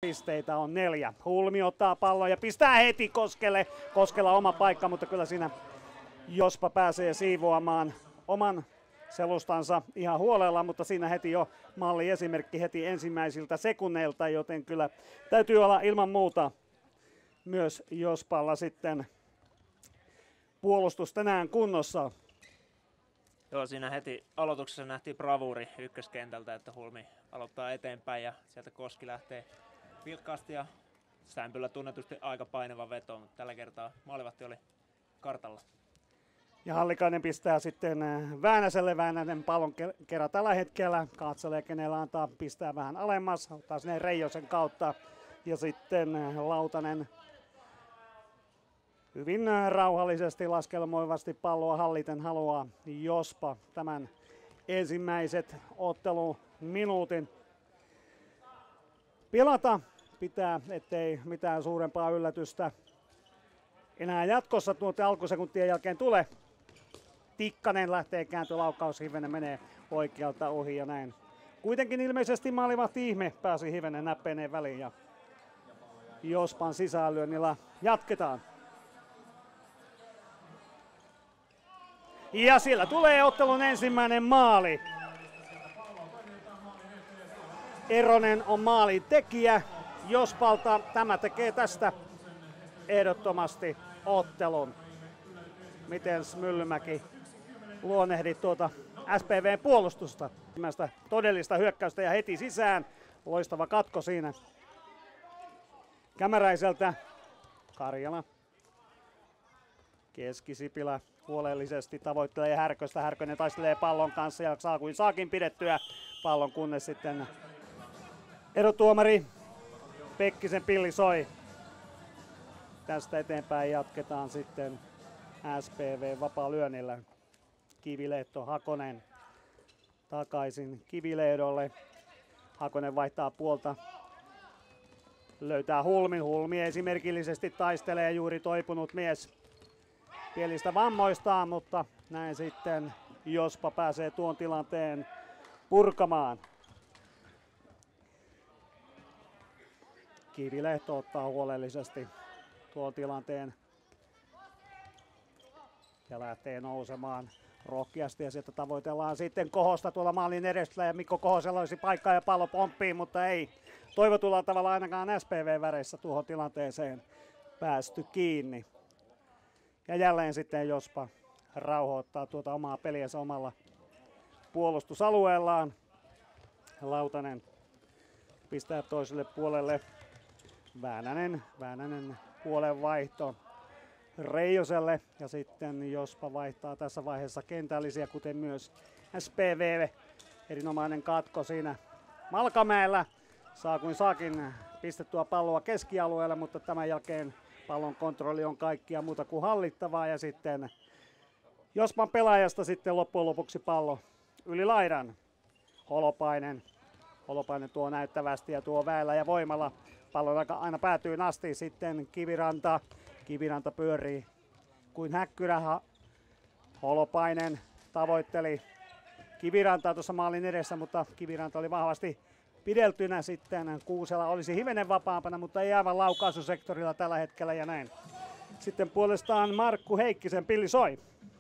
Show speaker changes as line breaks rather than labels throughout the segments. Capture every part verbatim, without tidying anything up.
Pisteitä on neljä. Hulmi ottaa pallon ja pistää heti Koskelle. Koskella oma paikka, mutta kyllä siinä Jospa pääsee siivoamaan oman selustansa ihan huolella, mutta siinä heti jo malli esimerkki heti ensimmäisiltä sekunneilta, joten kyllä täytyy olla ilman muuta myös Jospalla sitten puolustus tänään kunnossa.
Joo, siinä heti aloituksessa nähtiin bravuuri ykköskentältä, että Hulmi aloittaa eteenpäin ja sieltä Koski lähtee vilkkaasti ja Sämpylä tunnetusti aika painava veto, mutta tällä kertaa maalivahti oli kartalla.
Ja Hallikainen pistää sitten Väänäselle. Väänänen pallon kerran tällä hetkellä. Katselee kenellä antaa, pistää vähän alemmas. Ottaa sinne Reijosen kautta. Ja sitten Lautanen hyvin rauhallisesti laskelmoivasti palloa halliten haluaa Jospa tämän ensimmäiset otteluminuutin pilata. Pitää, ettei mitään suurempaa yllätystä enää jatkossa tuota alkusekuntien jälkeen tule. Tikkanen lähtee kääntölaukaus, Hivenen menee oikealta ohi ja näin. Kuitenkin ilmeisesti maalivahti ihme pääsi Hivenen näppeineen väliin ja Jospan sisäänlyönnillä jatketaan. Ja siellä tulee ottelun ensimmäinen maali. Eronen on maalin tekijä Jospalta. Tämä tekee tästä ehdottomasti ottelun. Miten Myllymäki luonnehdit tuota S P V:n puolustusta? Ensimmäistä todellista hyökkäystä ja heti sisään. Loistava katko siinä Kämäräiseltä. Karjala. Keskisipilä huolellisesti tavoittelee Härköstä. Härkönen taistelee pallon kanssa ja saa kuin saakin pidettyä pallon, kunnes sitten erotuomari Pekkisen pilli soi. Tästä eteenpäin jatketaan sitten S P V vapaa-lyönnillä. Kivilehto, Hakonen takaisin Kivilehdolle. Hakonen vaihtaa puolta. Löytää Hulmin. Hulmi esimerkillisesti taistelee, juuri toipunut mies pielistä vammoistaan, mutta näin sitten Jospa pääsee tuon tilanteen purkamaan. Kivilehto ottaa huolellisesti tuon tilanteen ja lähtee nousemaan rohkeasti ja sieltä tavoitellaan sitten Kohosta tuolla maalin edessä ja Mikko Kohosella olisi paikkaa ja pallo pomppii, mutta ei toivotulla tavalla ainakaan S P V-väreissä tuohon tilanteeseen päästy kiinni. Ja jälleen sitten Jospa rauhoittaa tuota omaa peliänsä omalla puolustusalueellaan. Lautanen pistää toiselle puolelle. Väänänen, Väänänen puolen vaihto Reijoselle ja sitten Jospa vaihtaa tässä vaiheessa kentällisiä, kuten myös S P V. Erinomainen katko siinä Malkamäellä. Saa kuin saakin pistettyä palloa keskialueelle, mutta tämän jälkeen pallon kontrolli on kaikkia muuta kuin hallittavaa ja sitten Jospan pelaajasta sitten loppujen lopuksi pallo yli laidan. Holopainen. Holopainen tuo näyttävästi ja tuo väellä ja voimalla. Pallon aina päätyy asti sitten Kiviranta. Kiviranta pyörii kuin häkkyrä. Holopainen tavoitteli Kivirantaa tuossa maalin edessä, mutta Kiviranta oli vahvasti pideltynä sitten. Kuusela olisi hivenen vapaampana, mutta ei aivan laukaisusektorilla tällä hetkellä ja näin. Sitten puolestaan Markku Heikkisen pilli soi.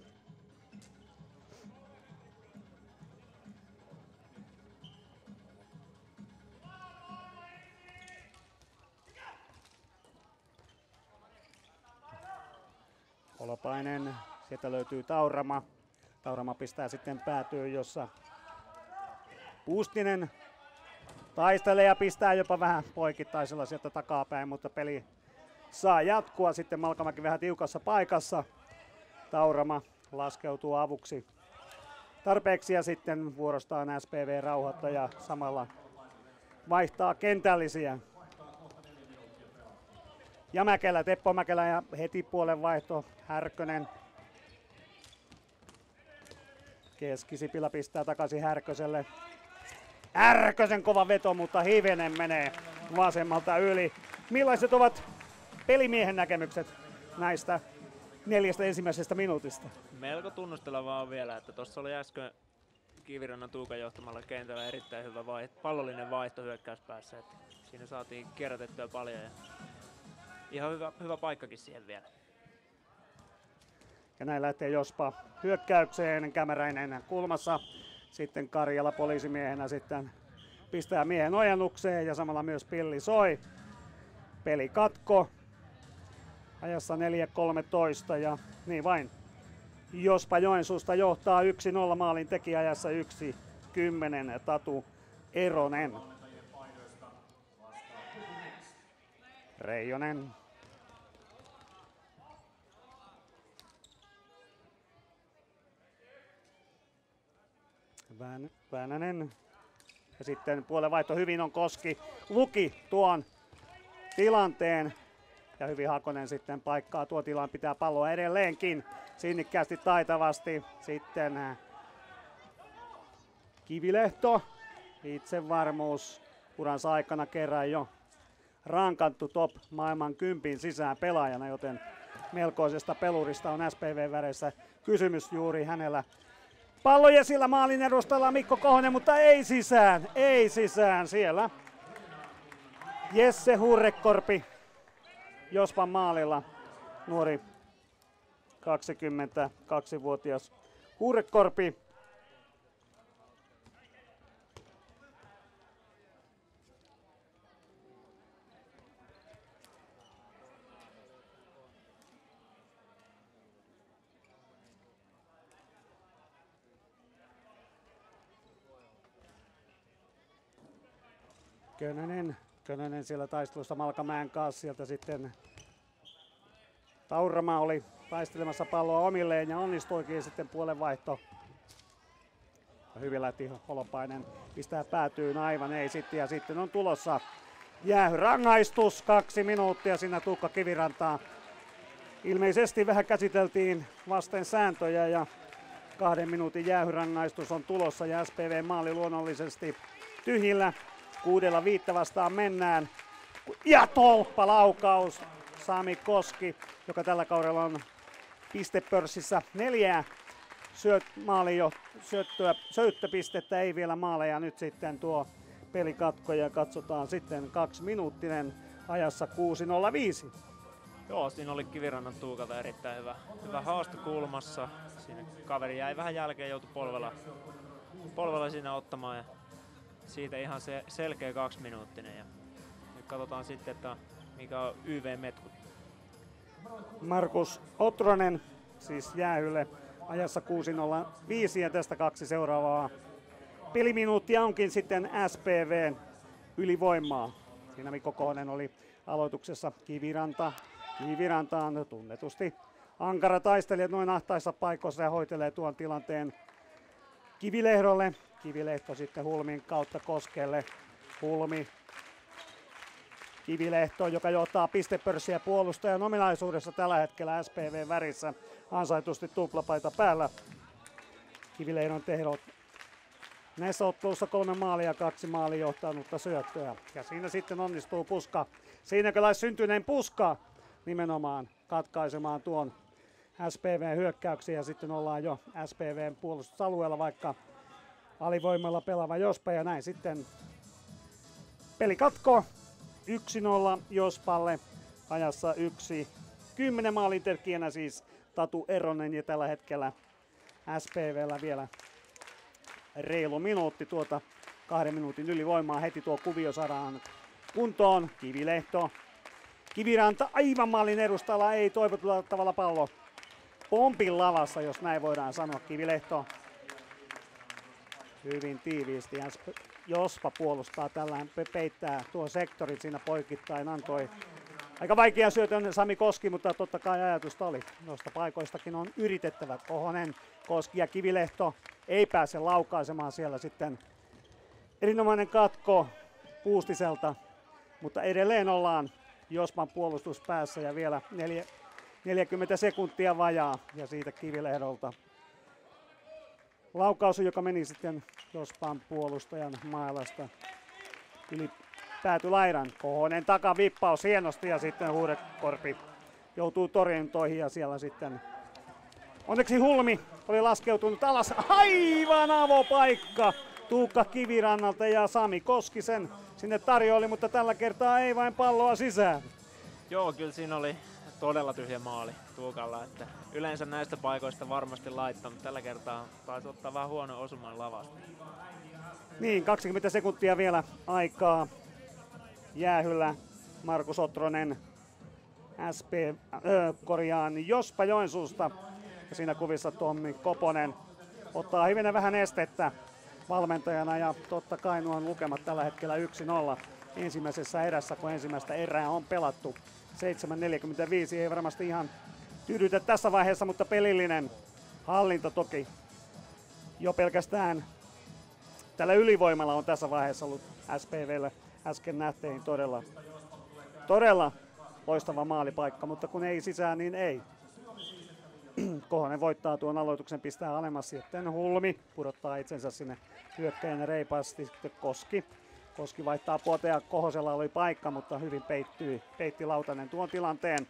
Holopainen, sieltä löytyy Taurama. Taurama pistää sitten päätyyn, jossa Puustinen taistelee ja pistää jopa vähän poikittaisella sieltä takapäin, mutta peli saa jatkua. Sitten Malkamäki vähän tiukassa paikassa. Taurama laskeutuu avuksi tarpeeksi ja sitten vuorostaan S P V rauhoittaa ja samalla vaihtaa kentällisiä. Ja Mäkelä, Teppo Mäkelä ja heti puolen vaihto Härkönen. Keskisipilä pistää takaisin Härköselle. Härkösen kova veto, mutta hivenen menee vasemmalta yli. Millaiset ovat pelimiehen näkemykset näistä neljästä ensimmäisestä minuutista?
Melko tunnustelevaa on vielä, että tuossa oli äsken Kivirannan Tuukan johtamalla kentällä erittäin hyvä vaihto, pallollinen vaihto hyökkäyspäässä. siinä saatiin kierrätettyä paljon ja ihan hyvä, hyvä paikkakin siihen vielä.
Ja näin lähtee Jospa hyökkäykseen, Kämäräinen kulmassa, sitten Karjala poliisimiehenä sitten pistää miehen ojennukseen ja samalla myös pilli soi. Peli katko ajassa neljä kolmetoista ja niin vain. Jospa Joensuusta johtaa yksi nolla maalin tekijäajassa yksi kymmenen Tatu Eronen. Reijonen. Vään, Väänänen. Ja sitten puolenvaihto hyvin on Koski. Luki tuon tilanteen. Ja hyvin Hakonen sitten paikkaa tuo tilan, pitää palloa edelleenkin. Sinnikkäästi taitavasti. Sitten Kivilehto. Itsevarmuus uransa aikana kerran jo rankattu top maailman kympin sisään pelaajana, joten melkoisesta pelurista on S P V-väreissä kysymys juuri hänellä. Pallo Jesillä maalin edustalla Mikko Kohonen, mutta ei sisään, ei sisään siellä. Jesse Hurrekorpi Jospan maalilla, nuori kaksikymmentäkaksivuotias Hurrekorpi. Könönen, Könönen siellä taistelussa Malkamäen kanssa, sieltä sitten Tauramaa oli taistelemassa palloa omilleen ja onnistuikin sitten puolenvaihto. Ja hyvin lähti Holopainen, pistää päätyyn aivan ei sitten ja sitten on tulossa jäähyrangaistus, kaksi minuuttia siinä Tuukka Kivirantaa. Ilmeisesti vähän käsiteltiin vasten sääntöjä ja kahden minuutin jäähyrangaistus on tulossa ja S P V maali luonnollisesti tyhjillä. Kuudella viittä vastaan mennään. Ja tolppalaukaus. Sami Koski, joka tällä kaudella on pistepörssissä neljää syöt, maali jo syöttöä, syöttöpistettä, ei vielä maaleja. Nyt sitten tuo pelikatko ja katsotaan sitten kaksiminuuttinen ajassa kuusi nolla viisi.
Joo, siinä oli Kivirannan Tuukalta erittäin hyvä, hyvä haasto kulmassa. Siinä kaveri jäi vähän jälkeen, joutui polvella, polvella siinä ottamaan. Ja siitä ihan se selkeä kaksiminuuttinen. Ja nyt katsotaan sitten, että mikä on Y V-metkut.
Markus Otronen siis jäähylle ajassa kuusi nolla viisi ja tästä kaksi seuraavaa peliminuuttia onkin sitten S P V ylivoimaa. Siinä Mikko Kohonen oli aloituksessa. Kiviranta. Kiviranta on tunnetusti ankara taistelija noin ahtaissa paikoissa ja hoitelee tuon tilanteen Kivilehdolle. Kivilehto sitten Hulmin kautta Koskelle. Hulmi. Kivilehto, joka johtaa pistepörssiä puolustajan ominaisuudessa tällä hetkellä S P V värissä. Ansaitusti tuplapaita päällä. Kivilehdon tehdot näissä otteluissa kolme maalia ja kaksi maalia johtanutta syöttöä. Ja siinä sitten onnistuu Puska. Siinäköläis syntyneen Puska nimenomaan katkaisemaan tuon S P V-hyökkäyksiä. Ja sitten ollaan jo S P V:n puolustusalueella, vaikka alivoimalla pelaava Jospa. Ja näin sitten peli katko. yksi nolla Jospalle ajassa yksi kymmenen maalintekijänä siis Tatu Eronen ja tällä hetkellä S P V:llä vielä reilu minuutti tuota kahden minuutin ylivoimaa. Heti tuo kuvio saadaan kuntoon. Kivilehto. Kiviranta aivan maalin edustalla, ei toivotulla tavalla pallo pompin lavassa, jos näin voidaan sanoa. Kivilehto hyvin tiiviisti. Jospa puolustaa tällään, peittää tuo sektorin siinä poikittain, antoi aika vaikea syötön Sami Koski, mutta totta kai ajatusta oli. Noista paikoistakin on yritettävä. Kohonen, Koski ja Kivilehto ei pääse laukaisemaan siellä sitten. Erinomainen katko Puustiselta, mutta edelleen ollaan Jospan puolustus päässä ja vielä neljä, neljäkymmentä sekuntia vajaa ja siitä Kivilehdolta laukaus, joka meni sitten Jospan puolustajan maalasta yli päätylaidan. Kohonen takavippaus hienosti ja sitten Hurrekorpi joutuu torjuntoihin ja siellä sitten onneksi Hulmi oli laskeutunut alas. Aivan avopaikka Tuukka Kivirannalta ja Sami Koskisen sinne tarjoili, mutta tällä kertaa ei vain palloa sisään.
Joo, kyllä siinä oli todella tyhjä maali Tuukalla, että yleensä näistä paikoista varmasti laittaa, mutta tällä kertaa taisi ottaa vähän huono osuman lavasta.
Niin, kaksikymmentä sekuntia vielä aikaa jäähyllä. Markus Otronen S P, äh, korjaan Jospa Joensuusta. Ja siinä kuvissa Tommi Koponen ottaa hivenen vähän estettä valmentajana ja totta kai nuo lukemat tällä hetkellä yksi nolla ensimmäisessä erässä, kun ensimmäistä erää on pelattu. seitsemän neljäkymmentäviisi ei varmasti ihan tyydytä tässä vaiheessa, mutta pelillinen hallinta toki jo pelkästään tällä ylivoimalla on tässä vaiheessa ollut S P V:lle äsken nähtiin todella, todella loistava maalipaikka, mutta kun ei sisään, niin ei. Kohonen voittaa tuon aloituksen, pistää alemmas, sitten Hulmi pudottaa itsensä sinne hyökkäjänä reippaasti, sitten Koski. Koski vaihtaa puolta, Kohosella oli paikka, mutta hyvin peittyi, peitti Lautanen tuon tilanteen.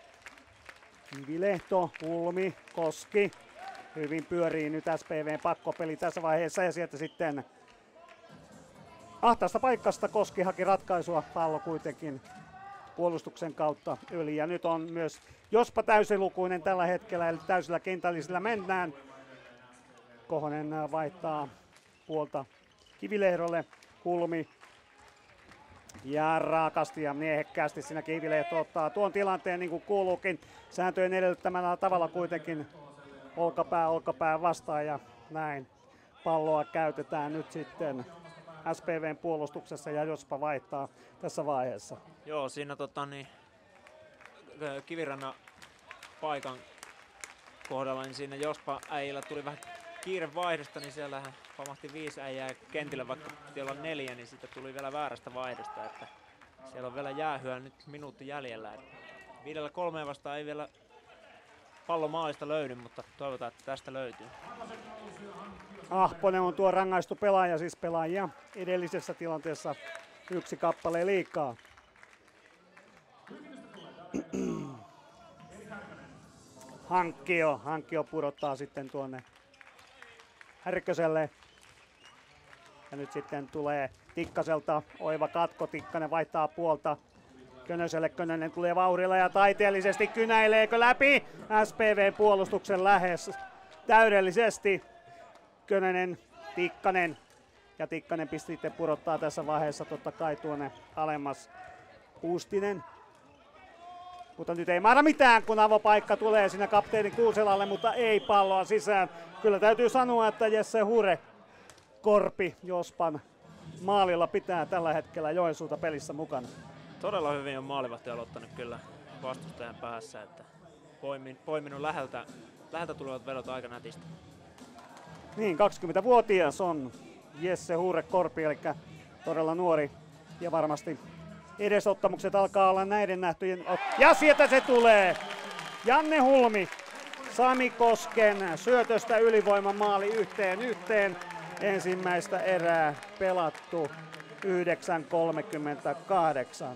Kivilehto, Hulmi, Koski. Hyvin pyörii nyt S P V:n pakkopeli tässä vaiheessa ja sieltä sitten ahtaasta paikkasta Koski haki ratkaisua, pallo kuitenkin puolustuksen kautta yli. Ja nyt on myös Jospa täysilukuinen tällä hetkellä, eli täysillä kentällisillä mennään. Kohonen vaihtaa puolta Kivilehdolle, Hulmi ja raakasti ja miehekkäästi siinä Kivilehto ottaa tuon tilanteen niin kuin kuuluukin. Sääntöjen edellyttämällä tavalla kuitenkin olkapää olkapää vastaan ja näin palloa käytetään nyt sitten S P V:n puolustuksessa ja Jospa vaihtaa tässä vaiheessa.
Joo, siinä tota, niin, Kivirannan paikan kohdalla, niin siinä Jospa äijillä tuli vähän kiire vaihdosta, niin siellähän pamahti viisi äijää kentillä, vaikka piti olla neljä, niin sitten tuli vielä väärästä vaihdosta, että siellä on vielä jäähyä nyt minuutti jäljellä. Että viidellä kolmeen vastaan ei vielä pallo maalista löydy, mutta toivotaan, että tästä löytyy.
Ahponen on tuo rangaistu pelaaja, siis pelaajia edellisessä tilanteessa yksi kappale liikaa. Hankkio, Hankkio pudottaa sitten tuonne Härköselle. Ja nyt sitten tulee Tikkaselta oiva katko, Tikkanen vaihtaa puolta Könöselle, Könönen tulee vauhdilla ja taiteellisesti kynäileekö läpi S P V-puolustuksen lähes täydellisesti. Könönen, Tikkanen ja Tikkanen pisti sitten pudottaa tässä vaiheessa totta kai tuonne alemmas Puustinen. Mutta nyt ei mahda mitään, kun avopaikka tulee siinä kapteeni Kuuselalle, mutta ei palloa sisään. Kyllä täytyy sanoa, että Jesse Hure Korpi Jospan maalilla pitää tällä hetkellä Joensuuta pelissä mukana.
Todella hyvin on maalivahti aloittanut kyllä vastustajan päässä, että poimin, poiminut läheltä, läheltä tulevat vedot aika nätisti.
Niin, kaksikymmentävuotias on Jesse Hure Korpi, eli todella nuori ja varmasti edesottamukset alkaa olla näiden nähtyjen. Ja sieltä se tulee! Janne Hulmi, Sami Kosken syötöstä ylivoimamaali yhteen yhteen. Ensimmäistä erää pelattu yhdeksän kolmekymmentäkahdeksan.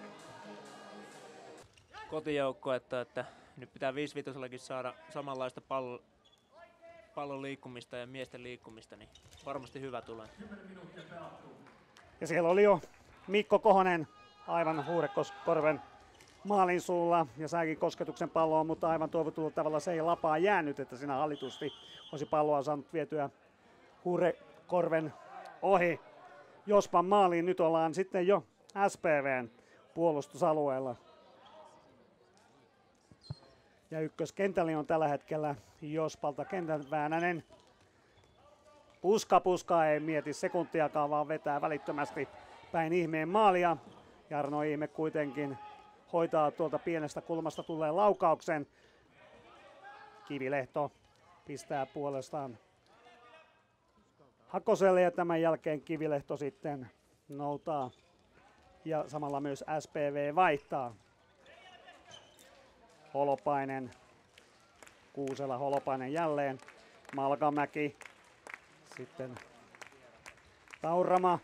Kotijoukko, että, että nyt pitää viisi viitosellakin saada samanlaista pallo, pallon liikkumista ja miesten liikkumista, niin varmasti hyvä tulee.
Ja siellä oli jo Mikko Kohonen aivan Huurekorven maalin suulla ja saikin kosketuksen palloon, mutta aivan toivotulla tavalla se ei lapaa jäänyt, että siinä hallitusti olisi palloa saanut vietyä Huurekorven ohi Jospan maaliin. Nyt ollaan sitten jo S P V:n puolustusalueella. Ja ykköskentällä on tällä hetkellä Jospalta kentän Väänänen. Puska puska ei mieti sekuntiakaan, vaan vetää välittömästi päin ihmeen maalia. Jarno Ihme kuitenkin hoitaa tuolta pienestä kulmasta tulleen laukauksen. Kivilehto pistää puolestaan Hakoselle ja tämän jälkeen Kivilehto sitten noutaa ja samalla myös S P V vaihtaa. Holopainen, Kuusela, Holopainen jälleen, Malkamäki, sitten Taurama.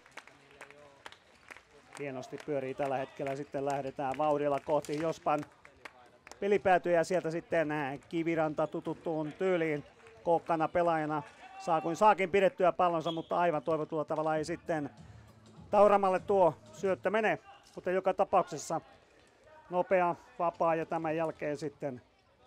Hienosti pyörii tällä hetkellä, sitten lähdetään vauhdilla kohti Jospan pelipäätyä ja sieltä sitten Kiviranta tututtuun tyyliin kookkana pelaajana saa kuin saakin pidettyä pallonsa, mutta aivan toivotulla tavalla ei sitten Tauramalle tuo syöttö mene. Mutta joka tapauksessa nopea, vapaa ja tämän jälkeen sitten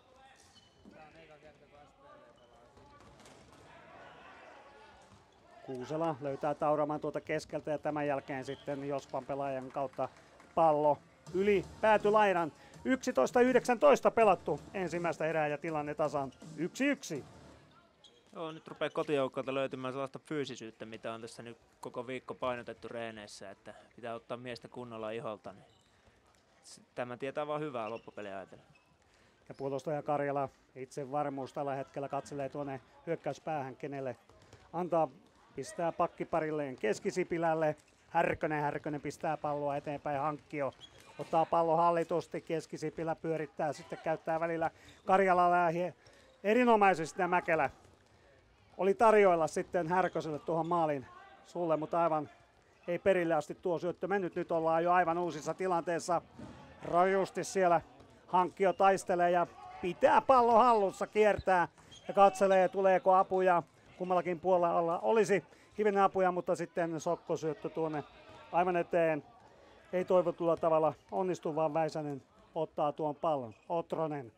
Kuusela löytää Tauraman tuolta keskeltä ja tämän jälkeen sitten Jospan pelaajan kautta pallo yli päätylaidan. yksitoista yhdeksäntoista pelattu ensimmäistä erää ja tilanne tasan yksi yksi.
Joo, nyt rupeaa kotijoukkoilta löytymään sellaista fyysisyyttä, mitä on tässä nyt koko viikko painotettu reeneissä, että pitää ottaa miestä kunnolla iholta. Niin tämä tietää vaan hyvää loppupeliä ajatellen.
Ja puolustaja Karjala itse varmuus tällä hetkellä katselee tuonne hyökkäyspäähän, kenelle antaa, pistää pakkiparilleen Keskisipilälle. Härkönen, Härkönen pistää palloa eteenpäin, Hankkio ottaa pallon hallitusti, Keskisipilä pyörittää, sitten käyttää välillä Karjalalla ja erinomaisesti Mäkelä oli tarjoilla sitten Härköselle tuohon maalin sulle, mutta aivan ei perille asti tuo syöttö mennyt. Nyt ollaan jo aivan uusissa tilanteessa. Rajusti siellä Hankkio taistelee ja pitää pallon hallussa, kiertää ja katselee, tuleeko apuja. Kummallakin puolella olisi hivenen apuja, mutta sitten sokkosyöttö tuonne aivan eteen. Ei toivotulla tavalla onnistu, vaan Väisänen ottaa tuon pallon. Otronen.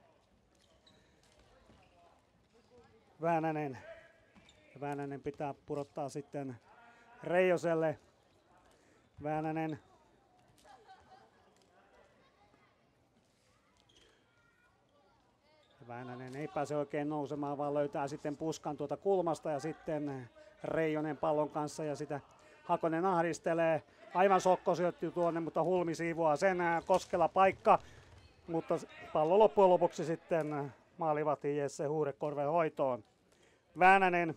Väänänen. Väänänen pitää pudottaa sitten Reijoselle. Väänänen. Väänänen ei pääse oikein nousemaan, vaan löytää sitten puskan tuota kulmasta ja sitten Reijonen pallon kanssa ja sitä Hakonen ahdistelee. Aivan sokko syöttyy tuonne, mutta Hulmi siivoaa sen. Koskela paikka, mutta pallo loppujen lopuksi sitten maalivahti Jesse Huurekorven hoitoon. Väänänen.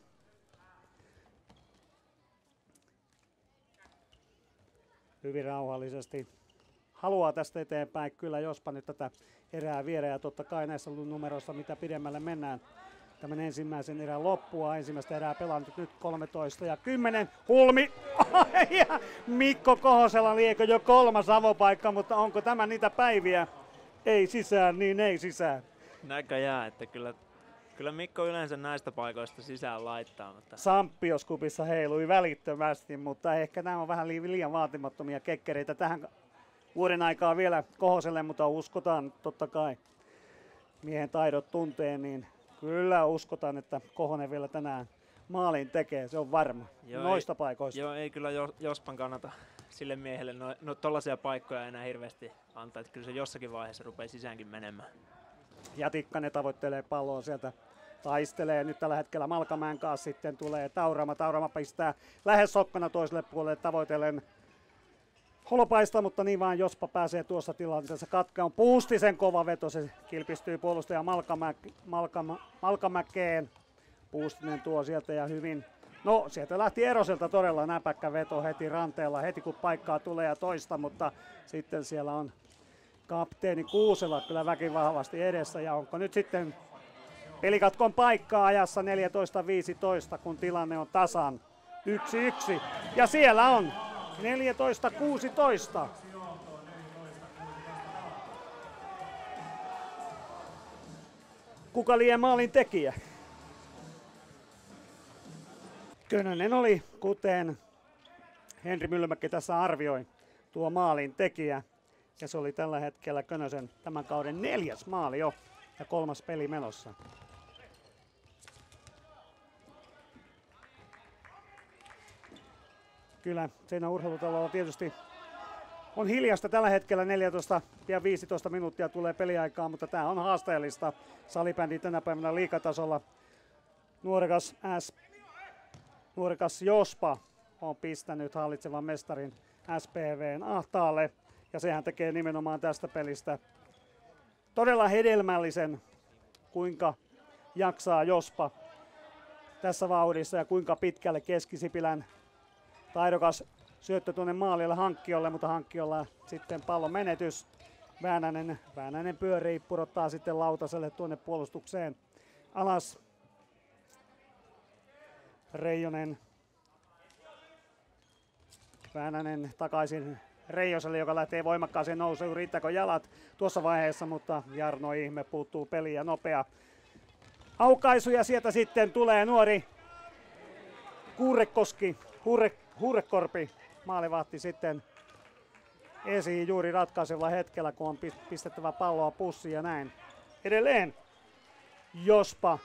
Hyvin rauhallisesti haluaa tästä eteenpäin kyllä Jospa nyt tätä erää viedä ja totta kai näissä numeroissa mitä pidemmälle mennään tämän ensimmäisen erän loppua. Ensimmäistä erää pelannut nyt kolmetoista ja kymmenen. Hulmi ja Mikko Kohosella liekö jo kolmas avopaikka, mutta onko tämä niitä päiviä? Ei sisään, niin ei sisään.
Näköjään, että kyllä, kyllä Mikko yleensä näistä paikoista sisään laittaa. Mutta
Samppioskupissa heilui välittömästi, mutta ehkä nämä on vähän liian vaatimattomia kekkereitä tähän vuoden aikaa vielä Kohoselle, mutta uskotaan totta kai miehen taidot tuntee, niin kyllä uskotaan, että Kohonen vielä tänään maalin tekee, se on varma
joo,
noista
ei,
paikoista.
Joo, ei kyllä Jospan kannata sille miehelle no, no tollaisia paikkoja enää hirveästi antaa, että kyllä se jossakin vaiheessa rupeaa sisäänkin menemään.
Ja Tikkanen tavoittelee palloa sieltä, taistelee nyt tällä hetkellä Malkamäen kanssa, sitten tulee Taurama, Taurama pistää lähes sokkona toiselle puolelle tavoitellen Holopaista, mutta niin vaan Jospa pääsee tuossa tilanteessa katkeaan. Puustisen kova veto, se kilpistyy puolustaja Malkamä, Malkama, Malkamäkeen. Puustinen tuo sieltä ja hyvin. No sieltä lähti Eroselta todella näpäkkä veto heti ranteella, heti kun paikkaa tulee ja toista, mutta sitten siellä on kapteeni Kuusela kyllä väkivahvasti edessä ja onko nyt sitten pelikatkon paikkaa ajassa neljätoista viisitoista, kun tilanne on tasan yksi yksi ja siellä on neljätoista kuusitoista. Kuka liian maalin tekijä? Könönen oli, kuten Henri Myllymäki tässä arvioi, tuo maalin tekijä. Ja se oli tällä hetkellä Könösen tämän kauden neljäs maali jo ja kolmas peli menossa. Kyllä siinä urheilutalolla tietysti on hiljasta tällä hetkellä, neljätoista ja viisitoista minuuttia tulee peliaikaa, mutta tämä on haasteellista. Salibändi tänä päivänä liigatasolla. Nuorekas S, nuorekas Jospa on pistänyt hallitsevan mestarin S P V:n ahtaalle ja sehän tekee nimenomaan tästä pelistä todella hedelmällisen, kuinka jaksaa Jospa tässä vauhdissa ja kuinka pitkälle Keskisipilän taidokas syöttö tuonne maalille Hankkiolle, mutta Hankkiolla sitten pallon menetys. Väänänen, Väänänen pyörii, pudottaa sitten Lautaselle tuonne puolustukseen alas. Reijonen. Väänänen takaisin Reijoselle, joka lähtee voimakkaaseen nousuun. Riittääkö jalat tuossa vaiheessa, mutta Jarno Ihme puuttuu peliin ja nopea aukaisu ja sieltä sitten tulee nuori Kuurekoski, Huure, Huurekorpi maalivahti sitten esiin juuri ratkaisevalla hetkellä, kun on pistettävä palloa pussiin ja näin. Edelleen Jospa.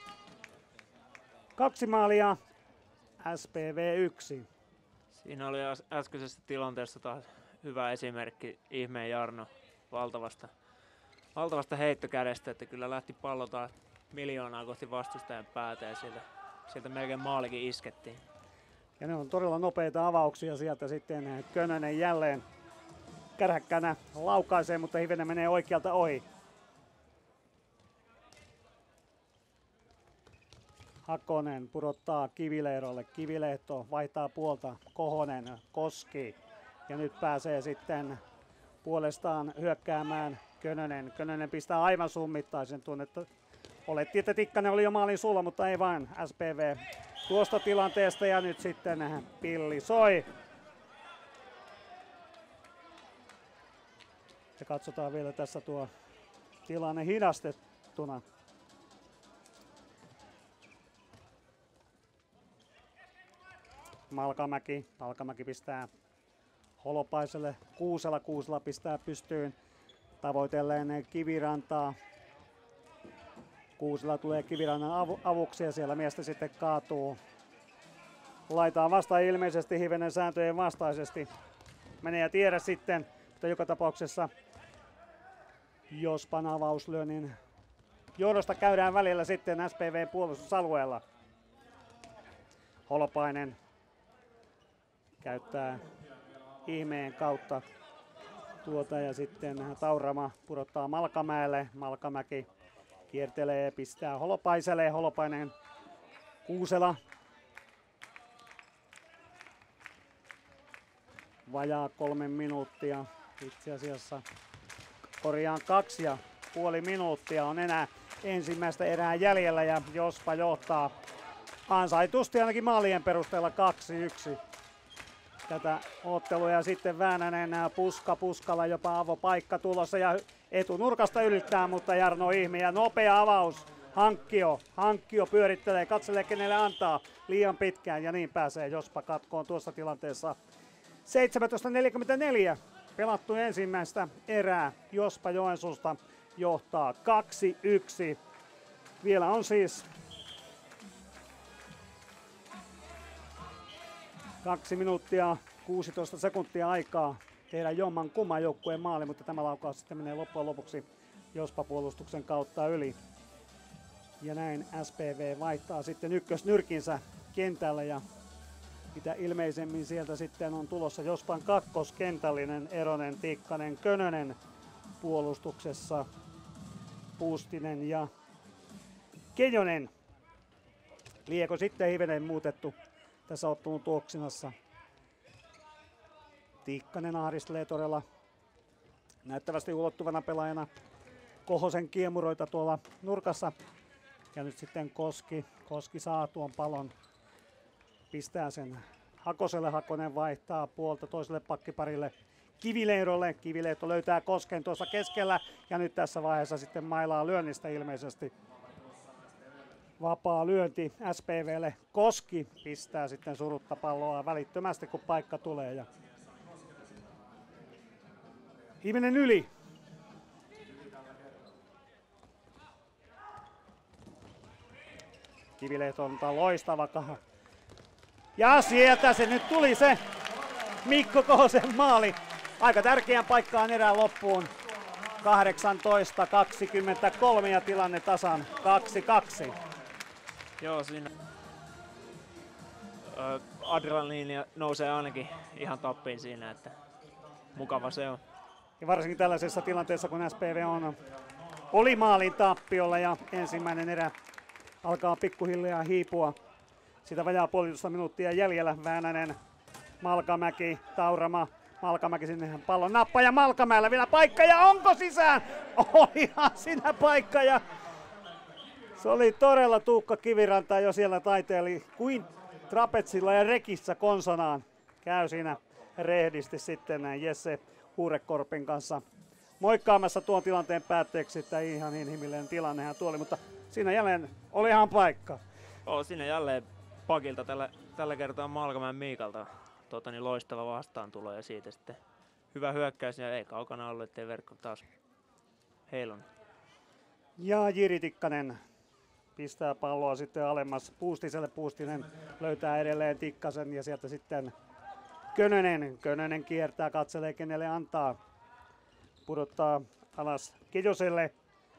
Kaksi maalia, S P V yksi.
Siinä oli äskeisessä tilanteessa taas hyvä esimerkki Ihmeen Jarno valtavasta, valtavasta heittokädestä, että kyllä lähti pallo taas miljoonaa kohti vastustajan päätä ja sieltä, sieltä melkein maalikin iskettiin.
Ja ne on todella nopeita avauksia sieltä sitten. Könönen jälleen kärhäkkänä laukaisee, mutta hivenen menee oikealta ohi. Hakonen pudottaa Kivilehdolle. Kivilehto vaihtaa puolta. Kohonen, Koski. Ja nyt pääsee sitten puolestaan hyökkäämään Könönen. Könönen pistää aivan summittaisen tuonne. Olettiin, että Tikkanen oli jo maalin sulla, mutta ei vain. S P V tuosta tilanteesta ja nyt sitten pilli soi. Ja katsotaan vielä tässä tuo tilanne hidastettuna. Malkamäki. Malkamäki pistää Holopaiselle. Kuusela. Kuusela pistää pystyyn tavoitelleen Kivirantaa. Kuusela tulee Kivirannan avu- avuksi ja siellä miestä sitten kaatuu. Laitaan vastaan ilmeisesti hivenen sääntöjen vastaisesti. Menee ja tiedä sitten, mutta joka tapauksessa Jospan avauslyönnin johdosta käydään välillä sitten S P V puolustusalueella. Holopainen käyttää Ihmeen kautta tuota ja sitten Taurama pudottaa Malkamäelle. Malkamäki kiertelee, pistää Holopaiselle. Holopainen, Kuusela. Vajaa kolme minuuttia. Itse asiassa korjaan kaksi ja puoli minuuttia on enää ensimmäistä erää jäljellä ja Jospa johtaa ansaitusti ainakin maalien perusteella kaksi yksi tätä ottelua. Ja sitten Väänänen puska puskalla jopa avopaikka tulossa ja etunurkasta ylittää, mutta Jarno Ihme ja nopea avaus. Hankkio, Hankkio pyörittelee, katselee kenelle antaa liian pitkään ja niin pääsee Jospa katkoon tuossa tilanteessa. seitsemäntoista neljäkymmentäneljä pelattu ensimmäistä erää. Jospa Joensuusta johtaa kaksi yksi. Vielä on siis kaksi minuuttia kuusitoista sekuntia aikaa tehdä jomman kumman joukkueen maali, mutta tämä laukaus sitten menee loppujen lopuksi Jospa-puolustuksen kautta yli. Ja näin S P V vaihtaa sitten ykkösnyrkinsä kentällä ja mitä ilmeisemmin sieltä sitten on tulossa Jospan kakkoskentällinen Eronen, Tikkanen, Könönen puolustuksessa, Puustinen ja Keijonen. Lieko sitten hivenen muutettu tässä ottelun tuoksinassa. Tikkanen ahdistelee todella näyttävästi ulottuvana pelaajana Kohosen kiemuroita tuolla nurkassa. Ja nyt sitten Koski, Koski saa tuon palon, pistää sen Hakoselle. Hakonen vaihtaa puolta toiselle pakkiparille Kivilehdolle. Kivilehto löytää Kosken tuossa keskellä ja nyt tässä vaiheessa sitten mailaa lyönnistä ilmeisesti. Vapaa lyönti S P V:lle. Koski pistää sitten surutta palloa välittömästi kun paikka tulee. Ja Hivenen yli. Kivilehto on loistava kaha. Ja sieltä se nyt tuli se Mikko Kohosen maali. Aika tärkeään paikkaan erään loppuun. kahdeksantoista kaksikymmentäkolme ja tilanne tasan kaksi kaksi.
Joo, siinä ö, adrenaliini nousee ainakin ihan tappiin siinä, että mukava se on.
Ja varsinkin tällaisessa tilanteessa, kun S P V on, oli maalin tappiolla ja ensimmäinen erä alkaa pikkuhiljaa hiipua. Sitä vajaa puolitoista minuuttia jäljellä. Väänänen, Malkamäki, Taurama. Malkamäki sinne pallon nappa ja Malkamäellä vielä paikka ja onko sisään? Olihan siinä paikka ja se oli todella Tuukka Kiviranta jo siellä taiteeli kuin trapetsilla ja rekissä konsonaan. Käy siinä rehdisti sitten Jesse Huurekorpin kanssa moikkaamassa tuon tilanteen päätteeksi, että ihan inhimillinen tilannehan tuo oli, mutta siinä jälleen oli ihan paikka.
Oo, siinä jälleen pakilta tällä tällä kertaa Malkamäen Miikalta tota, niin loistava vastaantulo ja siitä sitten hyvä hyökkäys ja ei kaukana ollut, ettei verkko taas heilun.
Ja Jiri Tikkanen pistää palloa sitten alemmas Puustiselle. Puustinen löytää edelleen Tikkasen ja sieltä sitten Könönen. Könönen kiertää, katselee kenelle antaa. Pudottaa alas Kijoselle.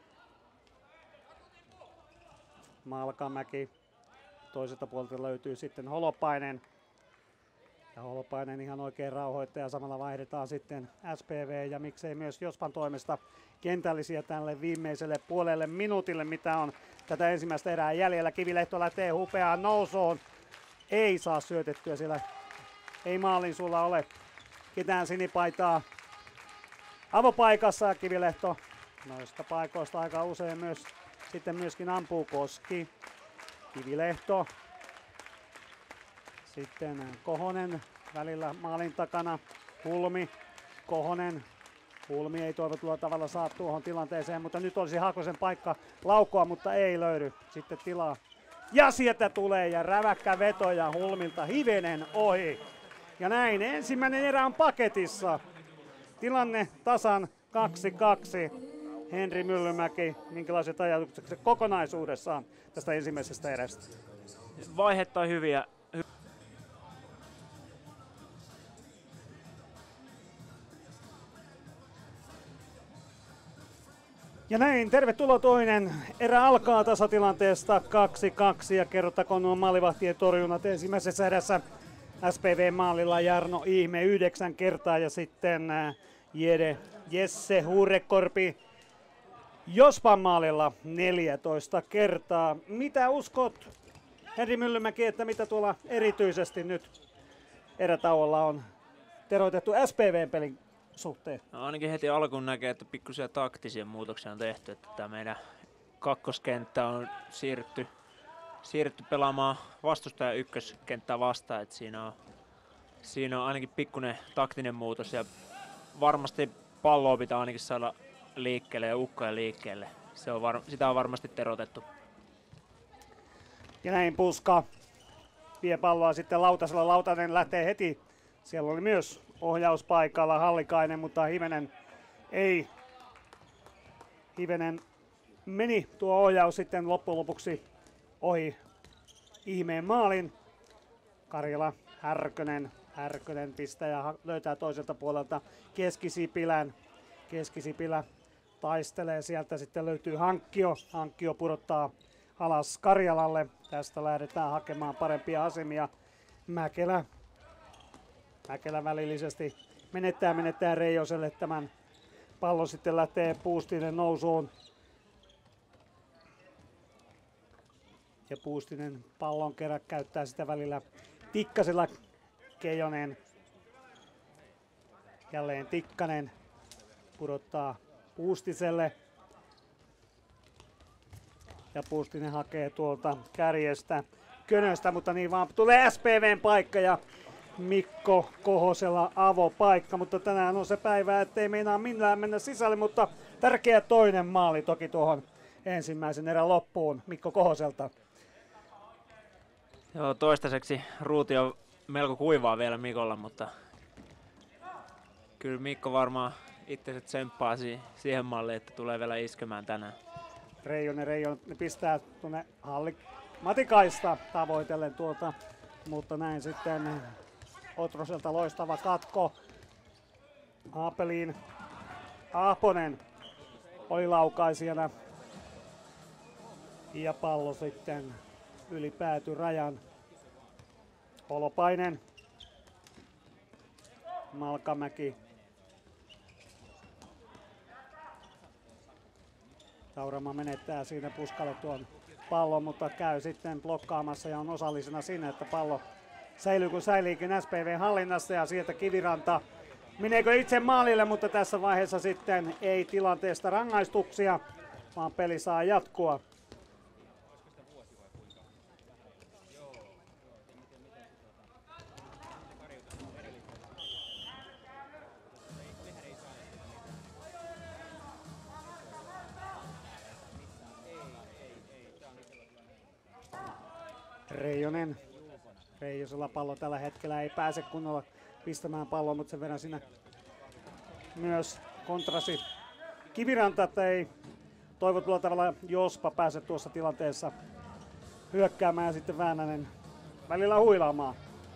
Malkamäki. Toiselta puolelta löytyy sitten Holopainen. Ja Holopainen ihan oikein rauhoittaja. Samalla vaihdetaan sitten S P V ja miksei myös Jospan toimesta kentällisiä tälle viimeiselle puolelle minuutille, mitä on tätä ensimmäistä erää jäljellä. Kivilehto lähtee hupeaan nousuun. Ei saa syötettyä siellä. Ei maalin sulla ole ketään sinipaitaa avopaikassa. Kivilehto noista paikoista aika usein myös sitten myöskin ampuu Koski. Kivilehto. Sitten Kohonen välillä maalin takana. Hulmi. Kohonen. Hulmi ei toivotulla tavalla saa tuohon tilanteeseen, mutta nyt olisi Hakosen paikka laukoa, mutta ei löydy sitten tilaa. Ja sieltä tulee ja räväkkä veto ja Hulmilta hivenen ohi. Ja näin ensimmäinen erä on paketissa. Tilanne tasan kaksi kaksi. Henri Myllymäki, minkälaiset ajatukset kokonaisuudessaan tästä ensimmäisestä erästä?
Vaihetta on hyviä.
Ja näin, tervetuloa toinen erä alkaa tasatilanteesta kaksi kaksi ja kerrottakoon nuo maalivahtien torjunnat ensimmäisessä erässä. S P V-maalilla Jarno Ihme yhdeksän kertaa ja sitten Jede Jesse Huurekorpi Jospan maalilla neljätoista kertaa. Mitä uskot, Henri Myllymäki, että mitä tuolla erityisesti nyt erätauolla on teroitettu S P V-pelin suhteen?
No ainakin heti alkuun näkee, että pikkuisia taktisia muutoksia on tehty, että tämä meidän kakkoskenttä on siirrytty, siirrytty pelaamaan vastustajan ykköskenttää vastaan, että siinä on, siinä on ainakin pikkuinen taktinen muutos ja varmasti palloa pitää ainakin saada liikkeelle ja ukkoja liikkeelle. Se on var, sitä on varmasti terotettu.
Ja näin Puska vie palloa sitten Lautasella. Lautanen lähtee heti. Siellä oli myös ohjauspaikalla Hallikainen, mutta Hivenen ei. Hivenen meni tuo ohjaus sitten loppujen lopuksi ohi Ihmeen maalin. Karjala Härkönen. Härkönen pistää ja löytää toiselta puolelta Keskisipilän. Keskisipilä taistelee, sieltä sitten löytyy Hankkio. Hankkio pudottaa alas Karjalalle. Tästä lähdetään hakemaan parempia asemia. Mäkelä. Mäkelä välillisesti menettää, menettää Reijoselle tämän pallon. Sitten lähtee Puustinen nousuun. Ja Puustinen pallon kerran käyttää sitä välillä Tikkasella. Keijonen. Jälleen Tikkanen pudottaa Puustiselle. Ja Puustinen hakee tuolta kärjestä Könöstä, mutta niin vaan tulee S P V:n paikka ja Mikko Kohosella avopaikka, mutta tänään on se päivä, ettei meinaa millään mennä sisälle, mutta tärkeä toinen maali toki tuohon ensimmäisen erän loppuun Mikko Kohoselta.
Joo, toistaiseksi ruuti on melko kuivaa vielä Mikolla, mutta kyllä Mikko varmaan itse tsemppaa si- siihen malliin, että tulee vielä iskemään tänään.
Reijonen, Reijonen pistää tuonne Halli Matikaista tavoitellen tuota, mutta näin sitten Otroselta loistava katko. Aapeliin Aaponen oli laukaisijana ja pallo sitten ylipääty rajan. Holopainen. Malkamäki. Taurama menettää siinä Puskalle tuon pallon, mutta käy sitten blokkaamassa ja on osallisena siinä, että pallo säilyy kun säiliikin S P V hallinnassa ja sieltä Kiviranta. Meneekö itse maalille, mutta tässä vaiheessa sitten ei tilanteesta rangaistuksia, vaan peli saa jatkua. Reijonen Reijosella pallo tällä hetkellä ei pääse kunnolla pistämään palloa, mutta sen verran siinä myös kontrasi Kiviranta, että ei toivotulla tavalla Jospa pääse tuossa tilanteessa hyökkäämään ja sitten Väänänen välillä huilaamaan.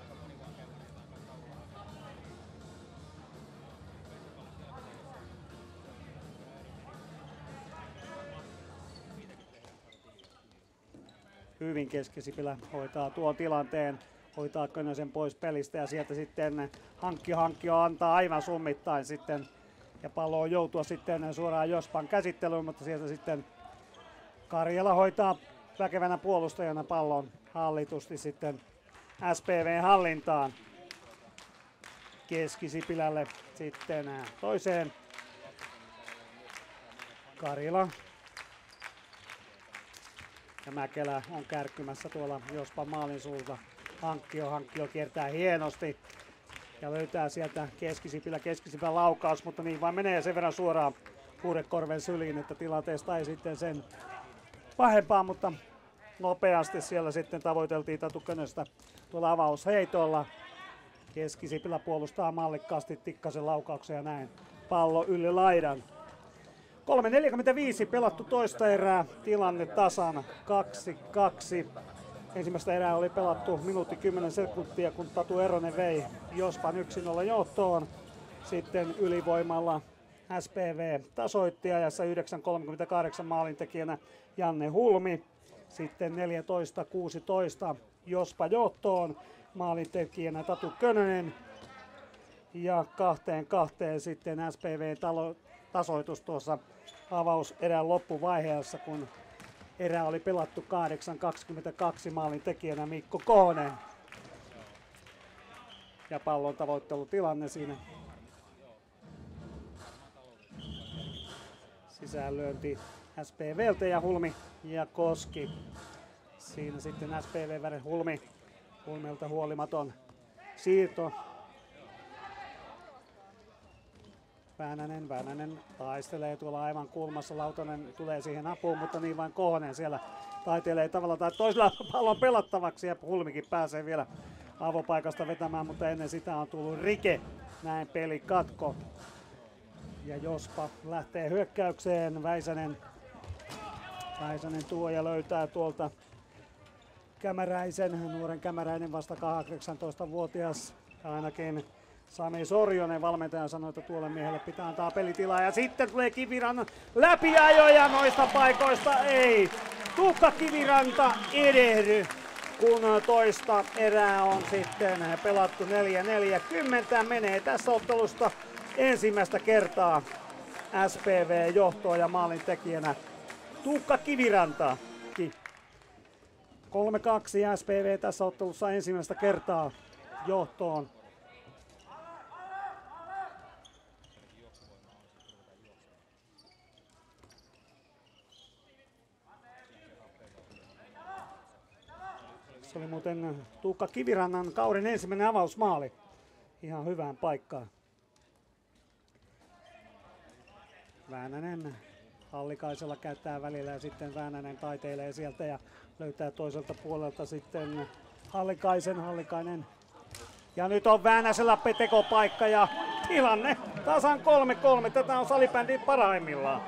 Hyvin Keski-Sipilä hoitaa tuon tilanteen, hoitaa Könösen pois pelistä ja sieltä sitten Hankki Hankkio antaa aivan summittain sitten ja pallo on joutua sitten suoraan Jospan käsittelyyn, mutta sieltä sitten Karjala hoitaa väkevänä puolustajana pallon hallitusti sitten S P V hallintaan. Keski-Sipilälle sitten toiseen. Karjala ja Mäkelä on kärkkymässä tuolla Jospan maalin suulta. Hankkio, Hankkio kiertää hienosti ja löytää sieltä Keski-Sipilä, Keski-Sipilä laukaus, mutta niin vaan menee sen verran suoraan Kuudekorven syliin, että tilanteesta ei sitten sen pahempaa, mutta nopeasti siellä sitten tavoiteltiin Tatu Könöstä tuolla avausheitolla. Keski-Sipilä puolustaa mallikkaasti Tikkasen laukauksen ja näin pallo yli laidan. kolme neljäkymmentäviisi pelattu toista erää, tilanne tasan kaksi kaksi. Ensimmäistä erää oli pelattu minuutti kymmenen sekuntia, kun Tatu Eronen vei Jospan yksi nolla johtoon. Sitten ylivoimalla S P V tasoitti ajassa yhdeksän kolmekymmentäkahdeksan maalintekijänä Janne Hulmi. Sitten neljätoista kuusitoista Jospa johtoon maalintekijänä Tatu Könönen. Ja kahteen kahteen sitten S P V talo, tasoitus tuossa avauserän loppuvaiheessa, kun erä oli pelattu kahdeksan kaksikymmentäkaksi maalintekijänä Mikko Koonen. Ja pallon tavoittelutilanne siinä. Sisäänlyönti S P V:ltä ja Hulmi ja Koski. Siinä sitten S P V väre Hulmi. Hulmelta huolimaton siirto. Väänänen, Väänänen taistelee tuolla aivan kulmassa, Lautanen tulee siihen apuun, mutta niin vain Kohonen siellä taiteilee tavalla tai toisella pallon pelattavaksi ja Hulmikin pääsee vielä avopaikasta vetämään, mutta ennen sitä on tullut rike, näin peli katko. Ja Jospa lähtee hyökkäykseen, Väisänen, Väisänen tuo ja löytää tuolta Kämäräisen, nuoren Kämäräinen vasta kahdeksantoistavuotias, ainakin Sami Sorjonen valmentaja sanoi, että tuolle miehelle pitää antaa pelitilaa ja sitten tulee Kivirannan läpiajo ja noista paikoista ei. Tuukka Kiviranta edehdy, kun toista erää on sitten pelattu neljä neljäkymmentä. Menee tässä ottelusta ensimmäistä kertaa S P V johtoon ja maalintekijänä Tuukka Kiviranta. kolme kaksi S P V tässä ottelussa ensimmäistä kertaa johtoon. Se oli muuten Tuukka Kivirannan kauden ensimmäinen avausmaali. Ihan hyvään paikkaan. Väänänen Hallikaisella käyttää välillä ja sitten Väänänen taiteilee sieltä ja löytää toiselta puolelta sitten Hallikaisen. Hallikainen. Ja nyt on Väänäsellä tekopaikka ja tilanne tasan kolme kolme. Tätä on salibändi parhaimmillaan.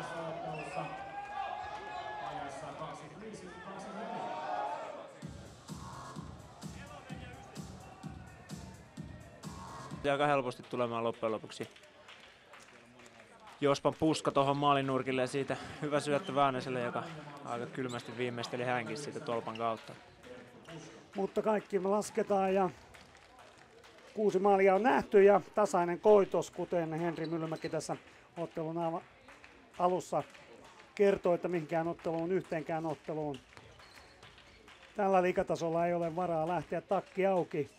Aika helposti tulemaan loppujen lopuksi Jospan puska tuohon maalinurkille ja siitä hyvä syöttö Väänäselle, joka aika kylmästi viimeisteli hänkin siitä tolpan kautta.
Mutta kaikki me lasketaan ja kuusi maalia on nähty ja tasainen koitos, kuten Henri Myllymäki tässä ottelun alussa kertoi, että mihinkään otteluun, yhteenkään otteluun tällä liigatasolla ei ole varaa lähteä takki auki.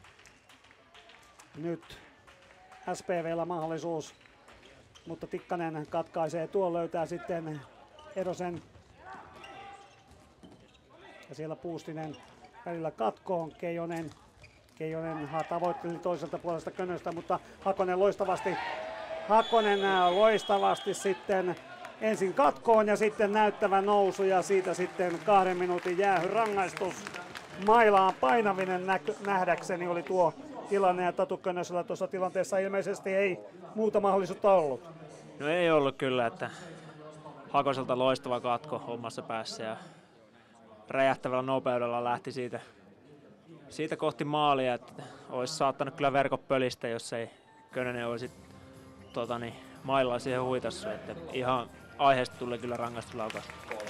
Nyt S P V:llä mahdollisuus, mutta Tikkanen katkaisee tuon, löytää sitten Erosen. Ja siellä Puustinen välillä katkoon, Keijonen. Keijonen tavoitteli toiselta puolesta Könöstä, mutta Hakonen loistavasti, Hakonen loistavasti sitten ensin katkoon ja sitten näyttävä nousu ja siitä sitten kahden minuutin jäähyrangaistus. mailaan painaminen näkö, nähdäkseni oli tuo tilanne, ja Tatu Könösellä tuossa tilanteessa ilmeisesti ei muuta mahdollisuutta ollut.
No ei ollut kyllä, että Hakoselta loistava katko omassa päässä ja räjähtävällä nopeudella lähti siitä, siitä kohti maalia, että olisi saattanut kyllä verkot pölistä, jos ei Könönen olisi tota, niin, maillaan siihen huitassu, että ihan aiheesta tuli kyllä rangaistuslaukaus.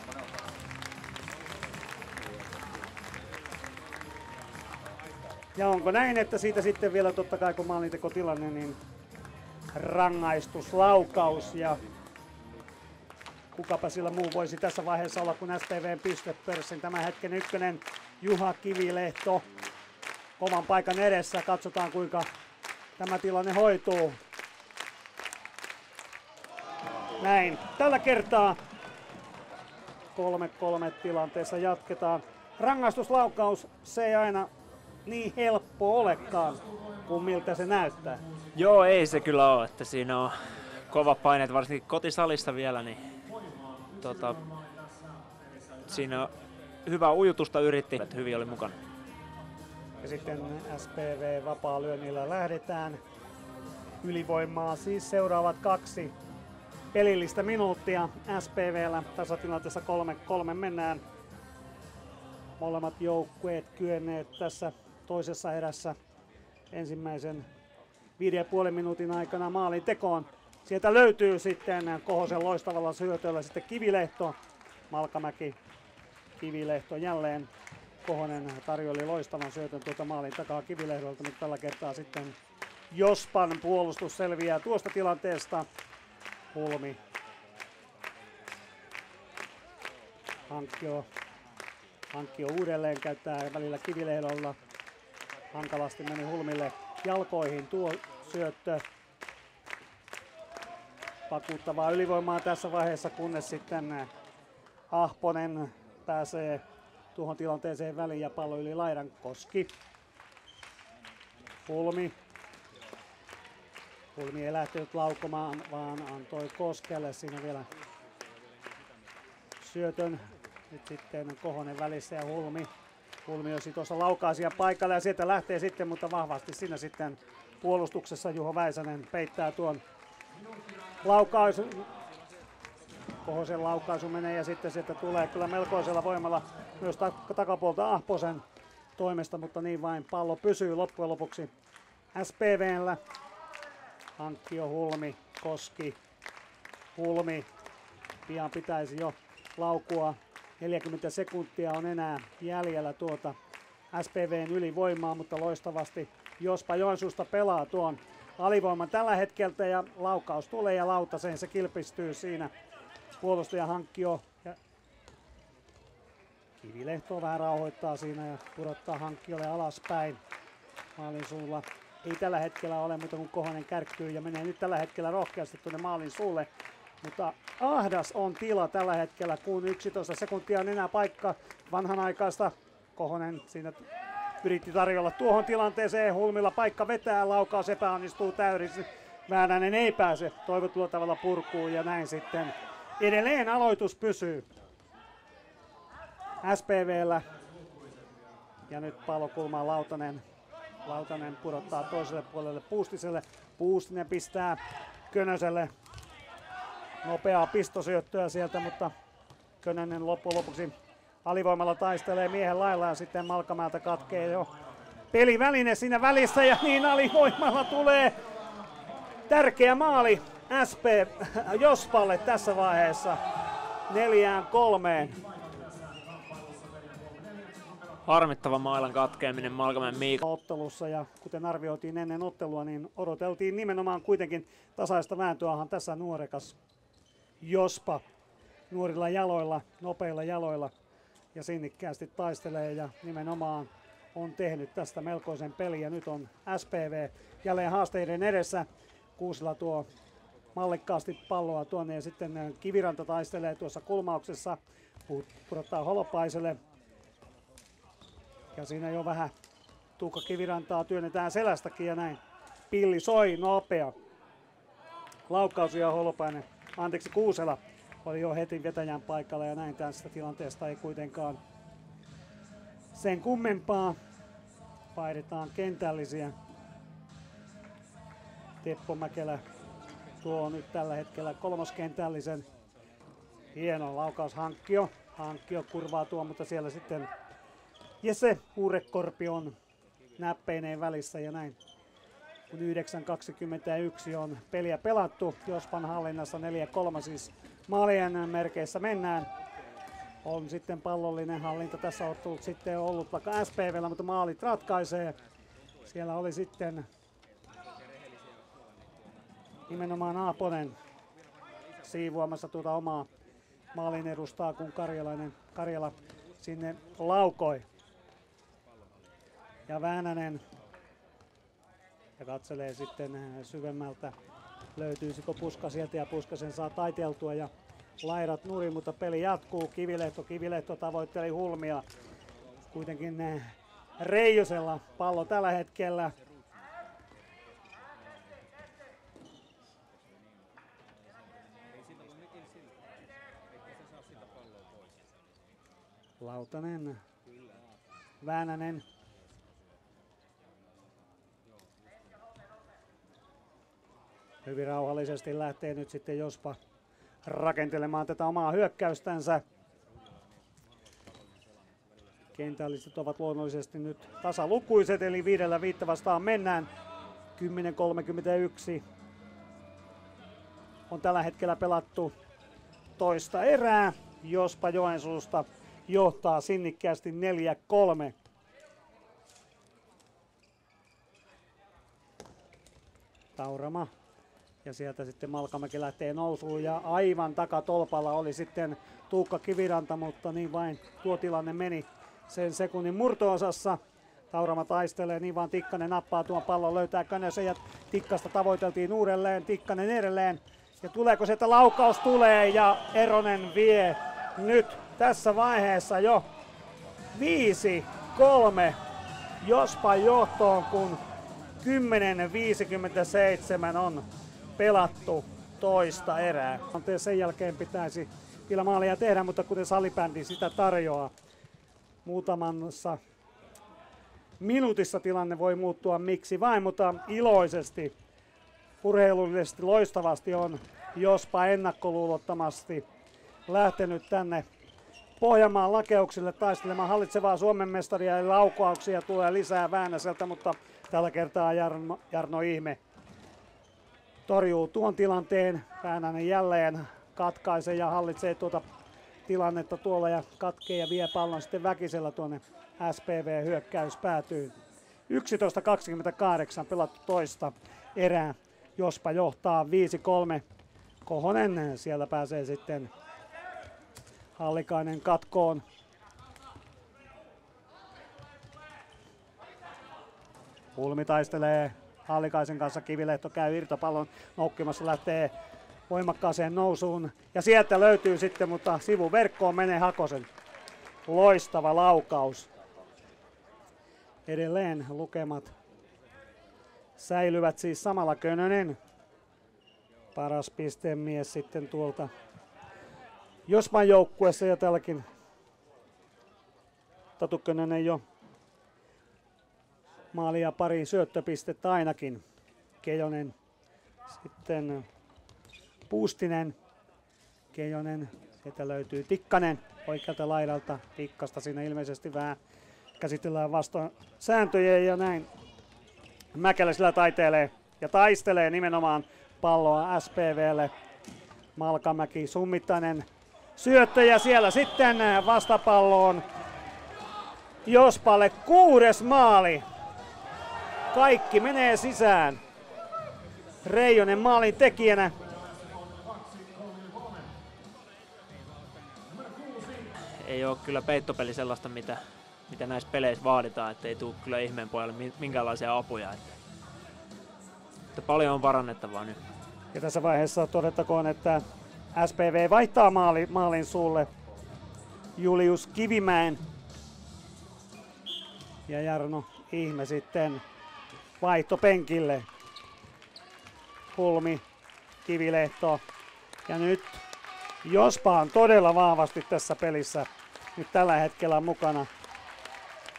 Ja onko näin, että siitä sitten vielä totta kai kun maalintekotilanne, niin rangaistuslaukaus, ja kukapa sillä muu voisi tässä vaiheessa olla kuin S P V:n pistepörssin tämän hetken ykkönen Juha Kivilehto kovan paikan edessä. Katsotaan kuinka tämä tilanne hoituu. Näin. Tällä kertaa kolme kolme tilanteessa jatketaan. Rangaistuslaukaus, se ei aina niin helppo olekaan kuin miltä se näyttää.
Joo, ei se kyllä ole, että siinä on kova paine, varsinkin kotisalissa vielä, niin tota, siinä on hyvää ujutusta yritti, että hyvin oli mukana.
Ja sitten S P V vapaa-lyönnillä lähdetään ylivoimaa, siis seuraavat kaksi pelillistä minuuttia S P V:llä tasatilanteessa kolme kolme mennään. Molemmat joukkueet kyenneet tässä toisessa erässä ensimmäisen viiden ja puolen minuutin aikana maalin tekoon. Sieltä löytyy sitten Kohosen loistavalla syötöllä sitten Kivilehto, Malkamäki, Kivilehto jälleen. Kohonen tarjoili loistavan syötön tuota maalin takaa Kivilehdolta, mutta tällä kertaa sitten Jospan puolustus selviää tuosta tilanteesta. Hulmi. Hankkio, Hankkio uudelleen käyttää välillä Kivilehdolla. Hankalasti meni Hulmille jalkoihin tuo syöttö. Vakuuttavaa ylivoimaa tässä vaiheessa, kunnes sitten Ahponen pääsee tuohon tilanteeseen väliin ja pallo yli laidan. Koski. Hulmi. Hulmi ei lähtenyt laukomaan, vaan antoi Koskelle siinä vielä syötön. Nyt sitten Kohonen välissä ja Hulmi. Hulmi on tuossa laukaisia paikalla ja sieltä lähtee sitten, mutta vahvasti siinä sitten puolustuksessa Juho Väisänen peittää tuon laukaisun. Kohosen laukaisu menee ja sitten sieltä tulee kyllä melkoisella voimalla myös takapuolta Ahposen toimesta, mutta niin vain pallo pysyy loppujen lopuksi S P V:llä. Hankkio, Hulmi, Koski, Hulmi. Pian pitäisi jo laukua. neljäkymmentä sekuntia on enää jäljellä tuota S P V:n ylivoimaa, mutta loistavasti Jospa Joensuusta pelaa tuon alivoiman tällä hetkellä ja laukaus tulee ja Lautaseen se kilpistyy siinä. Puolustaja Hankkio ja Kivilehto vähän rauhoittaa siinä ja pudottaa Hankkiolle alaspäin. Maalin suulla ei tällä hetkellä ole muuta kuin Kohonen kärkkyy ja menee nyt tällä hetkellä rohkeasti tuonne maalin suulle. Mutta ahdas on tila tällä hetkellä, kun yksitoista sekuntia on enää paikka vanhanaikaista. Kohonen siinä yritti tarjolla tuohon tilanteeseen. Hulmilla paikka vetää, laukaus epäonnistuu täysin. Väänänen ei pääse toivotulla tavalla purkuun ja näin sitten edelleen aloitus pysyy S P V:llä. Ja nyt pallokulmaan Lautanen. Lautanen pudottaa toiselle puolelle Puustiselle. Puustinen pistää Könöselle. Nopeaa pistosyöttöä sieltä, mutta Könönen loppujen lopuksi alivoimalla taistelee miehen lailla ja sitten Malkamäeltä katkee jo peliväline siinä välissä ja niin alivoimalla tulee tärkeä maali S P Jospalle tässä vaiheessa neljään kolmeen.
Harmittava mailan katkeaminen Malkamäen Miika.
Ottelussa ja kuten arvioitiin ennen ottelua, niin odoteltiin nimenomaan kuitenkin tasaista vääntöähän tässä nuorekas Jospa nuorilla jaloilla, nopeilla jaloilla ja sinnikkäästi taistelee ja nimenomaan on tehnyt tästä melkoisen pelin ja nyt on S P V jälleen haasteiden edessä. Kuusila tuo mallikkaasti palloa tuonne ja sitten Kiviranta taistelee tuossa kulmauksessa, pudottaa Holopaiselle ja siinä jo vähän Tuukka Kivirantaa työnnetään selästäkin ja näin. Pilli soi, nopea laukaus ja Holopainen, anteeksi Kuusela oli jo heti vetäjän paikalla ja näin tästä tilanteesta ei kuitenkaan sen kummempaa. Vaihdetaan kentällisiä. Teppo Mäkelä tuo nyt tällä hetkellä kolmoskentällisen. Hieno laukaus Hankkio. Hankkio kurvaa tuo, mutta siellä sitten Jesse Uurekorpi on näppeineen välissä ja näin. Kun yhdeksän kaksikymmentäyksi on peliä pelattu, Jospan hallinnassa neljä kolme siis maalien merkeissä mennään. On sitten pallollinen hallinta tässä ottelut sitten ollut vaikka S P V:llä, mutta maalit ratkaisee. Siellä oli sitten nimenomaan Aaponen siivoamassa tuota omaa maalin edustaa, kun Karjalainen, Karjala sinne laukoi. Ja Väänänen ja katselee sitten syvemmältä, löytyisikö Puska sieltä, ja Puskasen saa taiteltua ja laidat nurin, mutta peli jatkuu. Kivilehto, Kivilehto tavoitteli Hulmia. Kuitenkin Reijosella pallo tällä hetkellä. Lautanen, Väänänen. Hyvin rauhallisesti lähtee nyt sitten Jospa rakentelemaan tätä omaa hyökkäystänsä. Kentälliset ovat luonnollisesti nyt tasalukuiset, eli viidellä viittä vastaan mennään. kymmenen kolmekymmentäyksi on tällä hetkellä pelattu toista erää. Jospa Joensuusta johtaa sinnikkäästi neljä kolme. Taurama. Ja sieltä sitten Malkamäki lähtee nousuun ja aivan takatolpalla oli sitten Tuukka Kiviranta, mutta niin vain tuo tilanne meni sen sekunnin murto-osassa. Taurama taistelee, niin vaan Tikkanen nappaa tuon pallon, löytää Könösen ja Tikkasta tavoiteltiin uudelleen, Tikkanen edelleen. Ja tuleeko sieltä laukaus? Tulee ja Eronen vie nyt tässä vaiheessa jo viisi kolme Jospa johtoon, kun kymmenen viisikymmentäseitsemän on pelattu toista erää. Sen jälkeen pitäisi vielä maalia tehdä, mutta kuten salibändi sitä tarjoaa, muutamassa minuutissa tilanne voi muuttua miksi vain, mutta iloisesti, urheilullisesti loistavasti on Jospa ennakkoluulottomasti lähtenyt tänne Pohjanmaan lakeuksille taistelemaan hallitsevaa Suomen mestaria, eli laukauksia tulee lisää Väänäseltä, mutta tällä kertaa Jarno, Jarno Ihme torjuu tuon tilanteen. Väänänen jälleen katkaisee ja hallitsee tuota tilannetta tuolla ja katkee ja vie pallon sitten väkisellä tuonne S P V-hyökkäys päätyy. yksitoista kaksikymmentäkahdeksan pelattu toista erää. Jospa johtaa viisi kolme. Kohonen siellä pääsee sitten Hallikainen katkoon. Hulmi taistelee Hallikaisen kanssa, Kivilehto käy irtopallon noukkimassa, lähtee voimakkaaseen nousuun ja sieltä löytyy sitten, mutta sivuverkkoon menee Hakosen. Loistava laukaus. Edelleen lukemat säilyvät siis samalla. Könönen, paras pistemies sitten tuolta Jospan joukkueessa, ja tälläkin Tatu Könönen jo maali ja pari syöttöpistettä ainakin. Keijonen, sitten Puustinen, Keijonen, sieltä löytyy Tikkanen oikealta laidalta. Tikkasta siinä ilmeisesti vähän käsitellään vastoin sääntöjä ja näin. Mäkelä sillä taiteilee ja taistelee nimenomaan palloa S P V:lle. Malkamäki, summittainen syöttö ja siellä sitten vastapalloon Jospalle kuudes maali. Kaikki menee sisään. Reijonen maalin tekijänä.
Ei ole kyllä peittopeli sellaista, mitä, mitä näissä peleissä vaaditaan, ettei tule kyllä ihmeen pojalle minkäänlaisia apuja. Että, että paljon on parannettavaa nyt.
Ja tässä vaiheessa todettakoon, että S P V vaihtaa maali, maalin suulle Julius Kivimäen. Ja Jarno Ihme sitten vaihtopenkille. Hulmi, Kivilehto. Ja nyt Jospa on todella vahvasti tässä pelissä nyt tällä hetkellä mukana.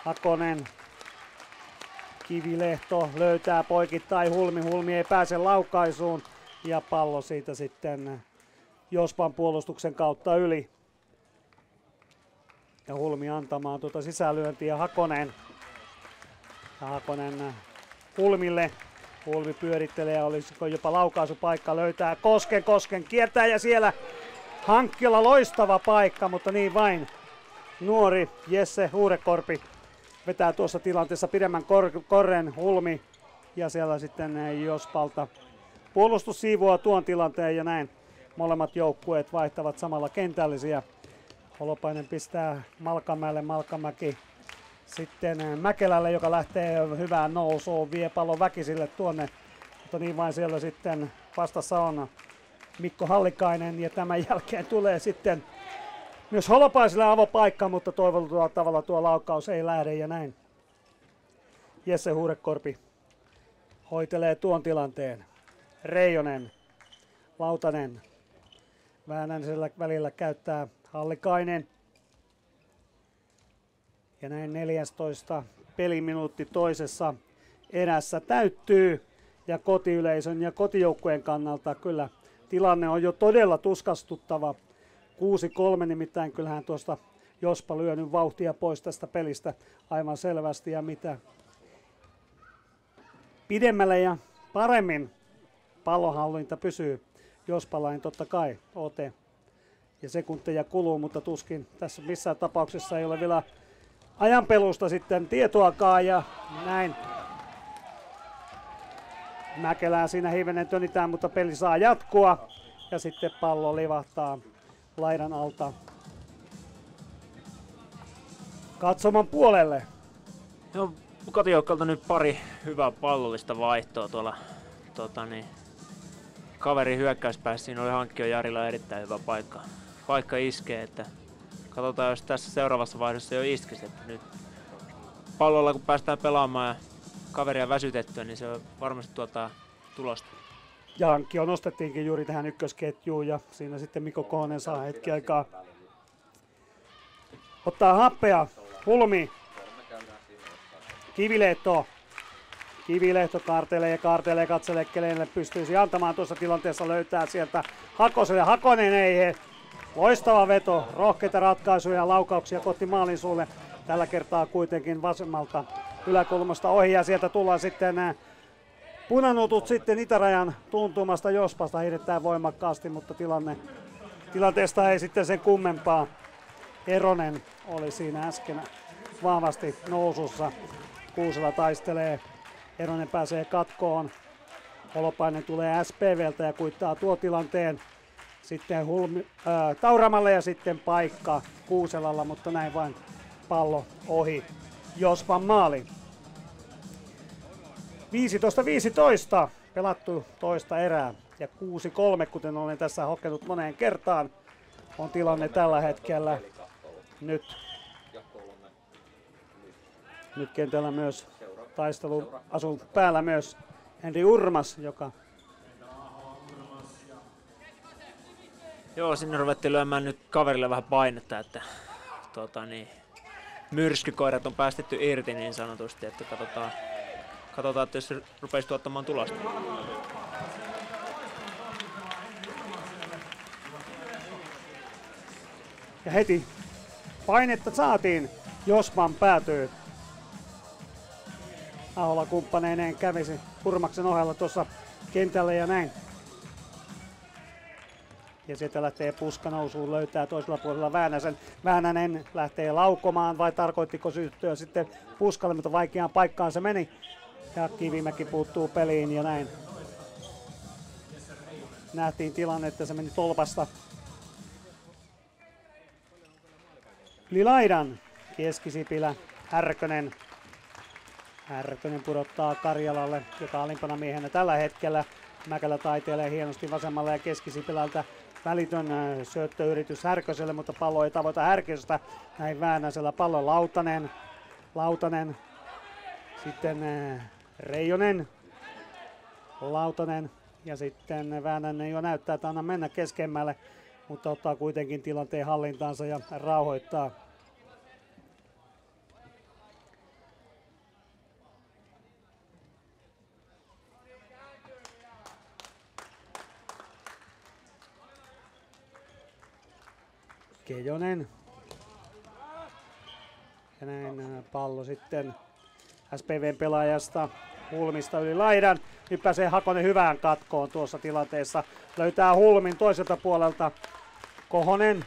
Hakonen. Kivilehto löytää poikittain Hulmi. Hulmi ei pääse laukaisuun ja pallo siitä sitten Jospan puolustuksen kautta yli. Ja Hulmi antamaan tuota sisälyöntiä Hakonen. Ja Hakonen Hulmille. Hulmi pyörittelee ja olisiko jopa laukaisupaikka, löytää Kosken. Kosken kiertää ja siellä Hankkila loistava paikka, mutta niin vain. Nuori Jesse Huurekorpi vetää tuossa tilanteessa pidemmän kor- korren Hulmi ja siellä sitten Jospalta puolustus siivoaa tuon tilanteen ja näin molemmat joukkueet vaihtavat samalla kentällisiä. Holopainen pistää Malkamäelle, Malkamäki sitten Mäkelälle, joka lähtee hyvään nousuun, vie pallon Väkisille tuonne, mutta niin vain siellä sitten vastassa on Mikko Hallikainen ja tämän jälkeen tulee sitten myös Holopaiselle avopaikka, mutta toivotulla tavalla tuo laukaus ei lähde ja näin. Jesse Huurekorpi hoitelee tuon tilanteen. Reijonen, Lautanen, Väänäisellä välillä käyttää Hallikainen. Ja näin neljästoista peliminuutti toisessa erässä täyttyy ja kotiyleisön ja kotijoukkueen kannalta kyllä tilanne on jo todella tuskastuttava. kuusi kolme nimittäin kyllähän tuosta Jospa lyönyt vauhtia pois tästä pelistä aivan selvästi ja mitä pidemmälle ja paremmin pallonhallinta pysyy Jospalain totta kai ote ja sekunteja kuluu, mutta tuskin tässä missään tapauksessa ei ole vielä ajanpelusta sitten tietoakaan ja näin. Mäkelää siinä hivenen tönitään, mutta peli saa jatkua ja sitten pallo livahtaa laidan alta katsoman puolelle.
Joo, kotijoukkalta nyt pari hyvää pallollista vaihtoa tuolla tota niin, kaverin hyökkäyspäässä. Siinä oli Hankkio Jarilla erittäin hyvä paikka, paikka iskee, että katsotaan jos tässä seuraavassa vaihdossa jo iskisi, että nyt pallolla kun päästään pelaamaan ja kaveria väsytettyä, niin se varmasti tuottaa tulosta.
Ja Hankkio nostettiinkin juuri tähän ykkösketjuun ja siinä sitten Mikko Kohonen saa hetki aikaa ottaa happea. Hulmi. Kivilehto. Kivilehto kaartelee ja kaartelee, katselee kenelle pystyisi antamaan tuossa tilanteessa, löytää sieltä Hakoselle. Hakonen ei he. Loistava veto, rohkeita ratkaisuja ja laukauksia kohti maalin suulle. Tällä kertaa kuitenkin vasemmalta yläkulmasta ohi ja sieltä tullaan sitten punanutut sitten itärajan tuntumasta Jospasta hiidetään voimakkaasti, mutta tilanne, tilanteesta ei sitten sen kummempaa. Eronen oli siinä äsken vahvasti nousussa. Kuusela taistelee, Eronen pääsee katkoon. Holopainen tulee S P V:ltä ja kuittaa tuo tilanteen. Sitten Hulmi, ää, Tauramalle ja sitten paikka Kuuselalla, mutta näin vain pallo ohi Jospan maali. viisitoista viisitoista pelattu toista erää ja kuusi kolme, kuten olen tässä hokenut moneen kertaan, on tilanne tällä hetkellä. Nyt, nyt kentällä myös taistelu asun päällä myös Henri Urmas, joka
Joo, sinne ruvettiin lyömään nyt kaverille vähän painetta, että tota niin, myrskykoirat on päästetty irti niin sanotusti, että katsotaan, katsotaan että jos se rupeisi tuottamaan tulosta.
Ja heti painetta saatiin, Jospan päätyy. Ahola kumppaneineen kävisi Urmaksen ohella tuossa kentällä ja näin. Ja sieltä lähtee puska nousuun, löytää toisella puolella Väänäsen. Väänänen lähtee laukomaan, vai tarkoittiko syttyä sitten puskalle, mutta vaikeaan paikkaan se meni. Ja Kivimäki puuttuu peliin ja näin. Nähtiin tilanne, että se meni tolpasta. Yli laidan Keskisipilä, Härkönen. Härkönen pudottaa Karjalalle, joka alimpana miehenä tällä hetkellä. Mäkelä taiteilee hienosti vasemmalle ja Keskisipilältä välitön syöttöyritys Härköselle, mutta pallo ei tavoita Härköstä. Näin Väänäsellä pallo Lautanen. Lautanen. Sitten Reijonen. Lautanen. Ja sitten Väänänen jo näyttää, että anna mennä keskemmälle, mutta ottaa kuitenkin tilanteen hallintaansa ja rauhoittaa. Keijonen. Ja näin pallo sitten S P V:n pelaajasta Hulmista yli laidan. Nyt pääsee Hakonen hyvään katkoon tuossa tilanteessa. Löytää Hulmin toiselta puolelta. Kohonen.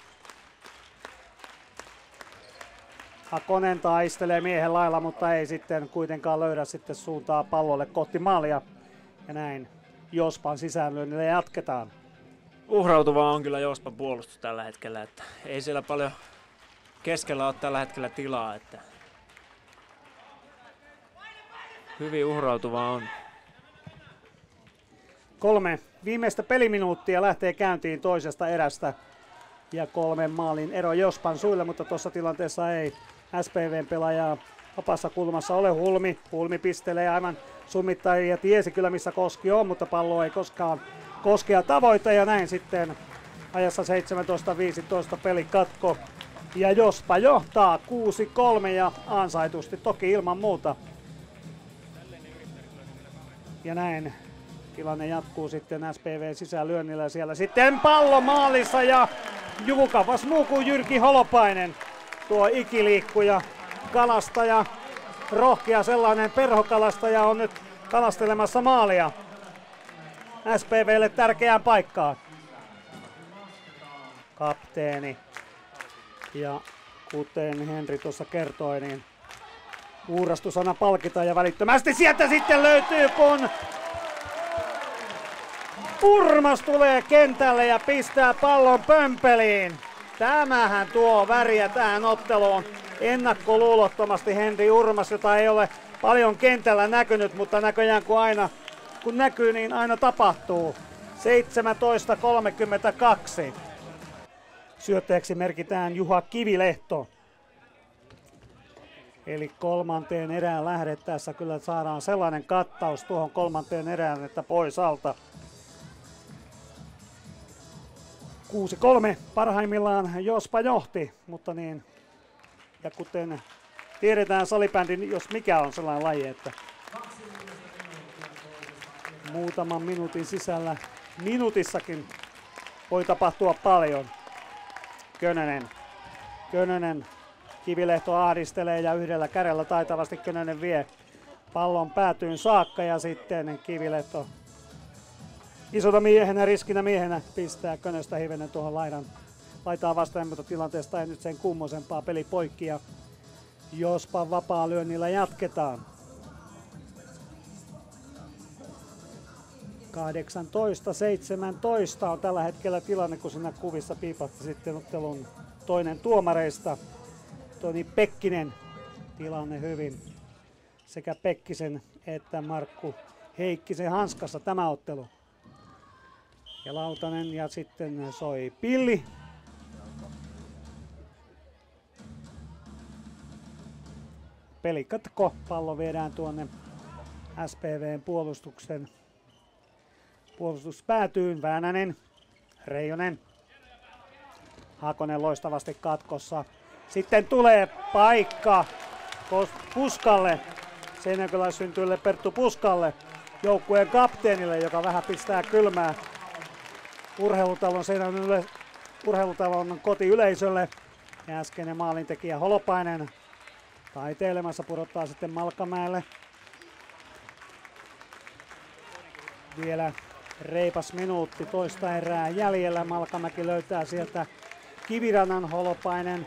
Hakonen taistelee miehen lailla, mutta ei sitten kuitenkaan löydä sitten suuntaa pallolle kohti maalia. Ja näin Jospan sisäänlyönnillä jatketaan.
Uhrautuvaa on kyllä Jospan puolustus tällä hetkellä, että ei siellä paljon keskellä ole tällä hetkellä tilaa, että hyvin uhrautuvaa on.
Kolme viimeistä peliminuuttia lähtee käyntiin toisesta erästä ja kolmen maalin ero Jospan suille, mutta tuossa tilanteessa ei S P V:n pelaajaa vapaassa kulmassa ole. Hulmi. Hulmi pistelee aivan summittain ja tiesi kyllä missä Koski on, mutta pallo ei koskaan Koskea tavoita ja näin sitten ajassa seitsemäntoista viisitoista pelikatko. Ja Jospa johtaa kuusi kolme ja ansaitusti toki ilman muuta. Ja näin tilanne jatkuu sitten S P V:n sisälyönnillä siellä sitten pallo maalissa ja juukavas muu kuin Jyrki Holopainen. Tuo ikiliikkuja, kalastaja, rohkea sellainen perhokalastaja on nyt kalastelemassa maalia S P V:lle tärkeään paikkaan. Kapteeni. Ja kuten Henri tuossa kertoi, niin uurastusana palkitaan ja välittömästi sieltä sitten löytyy, kun Purmas tulee kentälle ja pistää pallon pömpeliin. Tämähän tuo väriä tähän otteluun. Ennakkoluulottomasti Henri Urmas, jota ei ole paljon kentällä näkynyt, mutta näköjään kun aina kun näkyy, niin aina tapahtuu. seitsemäntoista kolmekymmentäkaksi. Syöttäjäksi merkitään Juha Kivilehto. Eli kolmanteen erään lähdettäessä kyllä saadaan sellainen kattaus tuohon kolmanteen erään, että pois alta. kuusi kolme parhaimmillaan Jospa johti, mutta niin, ja kuten tiedetään salibändin, jos mikä on sellainen laji, että muutaman minuutin sisällä, minuutissakin voi tapahtua paljon. Könönen, Könönen, Kivilehto ahdistelee ja yhdellä kädellä taitavasti Könönen vie pallon päätyyn saakka ja sitten Kivilehto isona miehenä, riskinä miehenä pistää Könöstä hivenen tuohon laidan laitaa vastaan, mutta tilanteesta ei nyt sen kummosempaa, peli poikki ja Jospa vapaa lyönnillä jatketaan. kahdeksantoista seitsemäntoista on tällä hetkellä tilanne, kun siinä kuvissa piipahti sitten ottelun toinen tuomareista, Toni Pekkinen. Tilanne hyvin sekä Pekkisen että Markku Heikkisen hanskassa tämä ottelu. Ja Lautanen ja sitten soi pilli. Pelikatko, pallo viedään tuonne S P V:n puolustuksen. Puolustus päätyy, Väänänen, Reijonen, Hakonen loistavasti katkossa. Sitten tulee paikka Puskalle, seinäjokelais-syntyille Perttu Puskalle, joukkueen kapteenille, joka vähän pistää kylmää urheilutalon, Seinäjoen urheilutalon kotiyleisölle. Ja äskeinen maalintekijä Holopainen taiteilemassa pudottaa sitten Malkamäelle. Vielä reipas minuutti toista erää jäljellä. Malkamäki löytää sieltä Kivirannan, Holopainen.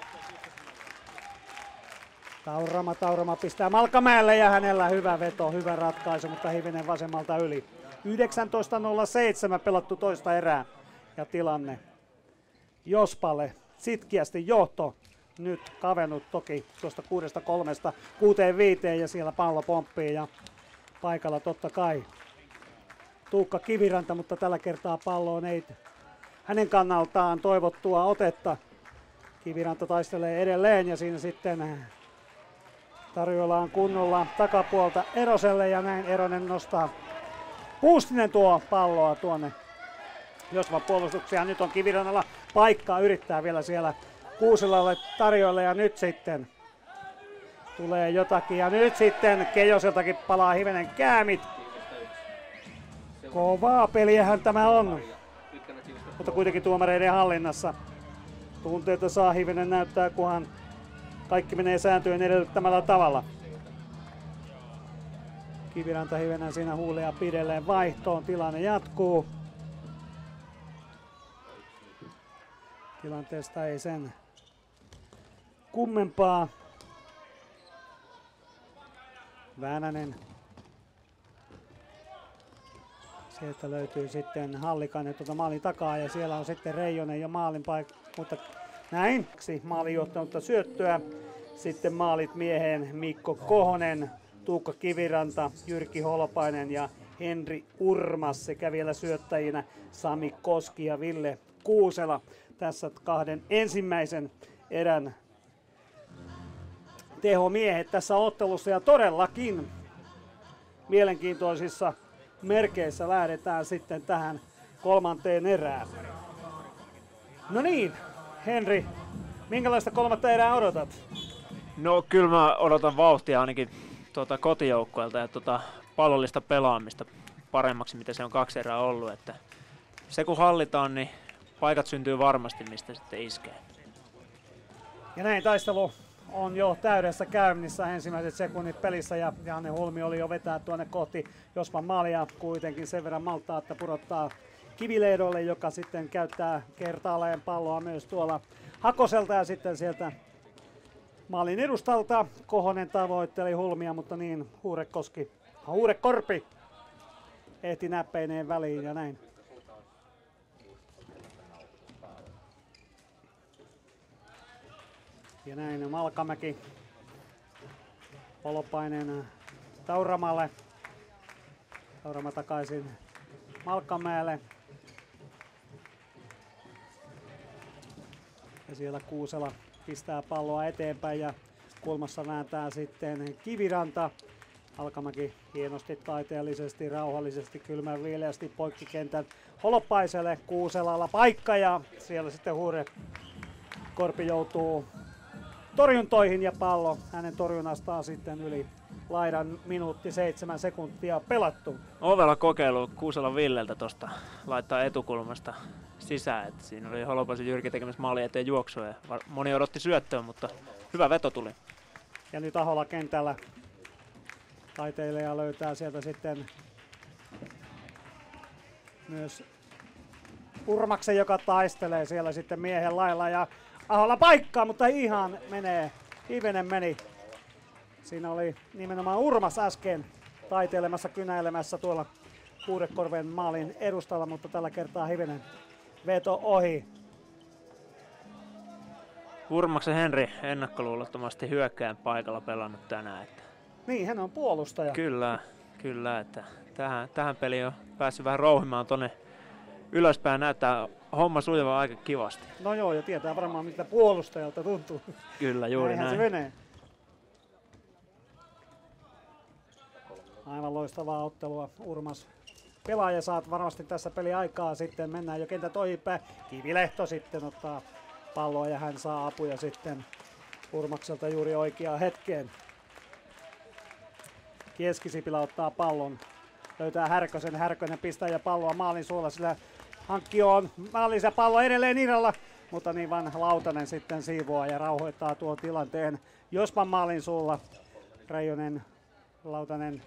Taurama, Taurama pistää Malkamäelle ja hänellä hyvä veto, hyvä ratkaisu, mutta hivenen vasemmalta yli. yhdeksäntoista nolla seitsemän pelattu toista erää ja tilanne Jospalle sitkeästi johto. Nyt kavennut toki tuosta kuudesta kolmesta kuuteen viiteen ja siellä pallo pomppii ja paikalla totta kai Tuukka Kiviranta, mutta tällä kertaa palloon ei hänen kannaltaan toivottua otetta. Kiviranta taistelee edelleen ja siinä sitten tarjoillaan kunnolla takapuolta Eroselle ja näin Eronen nostaa. Puustinen tuo palloa tuonne Jospan puolustuksia. Nyt on Kivirannalla paikkaa, yrittää vielä siellä Kuusilalle tarjoilla ja nyt sitten tulee jotakin ja nyt sitten Keijoseltakin palaa hivenen käämit. Kovaa peliähän tämä on, mutta kuitenkin tuomareiden hallinnassa Tunteita saa hivenen näyttää, kunhan kaikki menee sääntöjen edellyttämällä tavalla. Kiviranta hivenen siinä huulia pidelleen vaihtoon. Tilanne jatkuu. Tilanteesta ei sen kummempaa. Väänänen. Sieltä löytyy sitten Hallikainen tuota maalin takaa ja siellä on sitten Reijonen jo maalin paik- mutta näin. Maalin johtanutta syöttöä. Sitten maalit mieheen Mikko Kohonen, Tuukka Kiviranta, Jyrki Holopainen ja Henri Urmas sekä vielä syöttäjinä Sami Koski ja Ville Kuusela. Tässä kahden ensimmäisen erän tehomiehet tässä ottelussa ja todellakin mielenkiintoisissa merkeissä lähdetään sitten tähän kolmanteen erään. No niin, Henri, minkälaista kolmatta erää odotat?
No kyllä mä odotan vauhtia ainakin tuota kotijoukkueelta ja tuota pallollista pelaamista paremmaksi, mitä se on kaksi erää ollut. Että se kun hallitaan, niin paikat syntyy varmasti, mistä sitten iskee.
Ja näin taistelu on jo täydessä käynnissä, ensimmäiset sekunnit pelissä ja Janne Hulmi oli jo vetää tuonne kohti Jospan maalia, kuitenkin sen verran maltaa, että pudottaa Kivileidolle, joka sitten käyttää kertaalleen palloa myös tuolla Hakoselta ja sitten sieltä maalin edustalta Kohonen tavoitteli Hulmia, mutta niin Huurekoski, Huurekorpi ehti näppeineen väliin ja näin. Ja näin Malkamäki, Holopainen Tauramalle, Taurama takaisin Malkamäelle. Ja siellä Kuusela pistää palloa eteenpäin ja kulmassa vääntää sitten Kiviranta. Malkamäki hienosti taiteellisesti, rauhallisesti, kylmän viileästi poikkikentän Holopaiselle. Kuuselalla paikka ja siellä sitten Huure Korpi joutuu torjuntoihin ja pallo hänen torjunnastaan sitten yli laidan minuutti seitsemän sekuntia pelattu.
Ovella kokeilu Kuuselan Villeltä tuosta laittaa etukulmasta sisään. Et siinä oli Holopaisen Jyrki tekemässä maali eteen juoksua ja moni odotti syöttöä, mutta hyvä veto tuli.
Ja nyt Ahola kentällä taiteilija löytää sieltä sitten myös Urmaksen, joka taistelee siellä sitten miehen lailla ja Ahola paikkaa, mutta ihan menee, hivenen meni. Siinä oli nimenomaan Urmas äsken taiteilemassa, kynäilemässä tuolla Huurekorven maalin edustalla, mutta tällä kertaa hivenen veto ohi.
Urmaksen Henri ennakkoluulottomasti hyökkään paikalla pelannut tänään. Että
niin, hän on puolustaja.
Kyllä, kyllä. Että tähän, tähän peliin on päässyt vähän rouhimaan tonne ylöspäin. Näyttää homma sujuvaa aika kivasti.
No joo, ja tietää varmaan mitä puolustajalta tuntuu.
Kyllä, juuri
näinhän
näin.
se menee. Aivan loistavaa ottelua. Urmas pelaaja saat varmasti tässä peli aikaa. Sitten mennään jo kentät ohipäin. Kivilehto sitten ottaa palloa ja hän saa apuja sitten Urmakselta juuri oikeaan hetkeen. Keskisipilä ottaa pallon. Löytää Härkösen. Härkönen pistää ja palloa maalin suolla, sillä hankki on maalin se pallo edelleen irralla. Mutta niin vaan Lautanen sitten siivoaa ja rauhoittaa tuon tilanteen Jospan maalin suulla. Reijonen, Lautanen,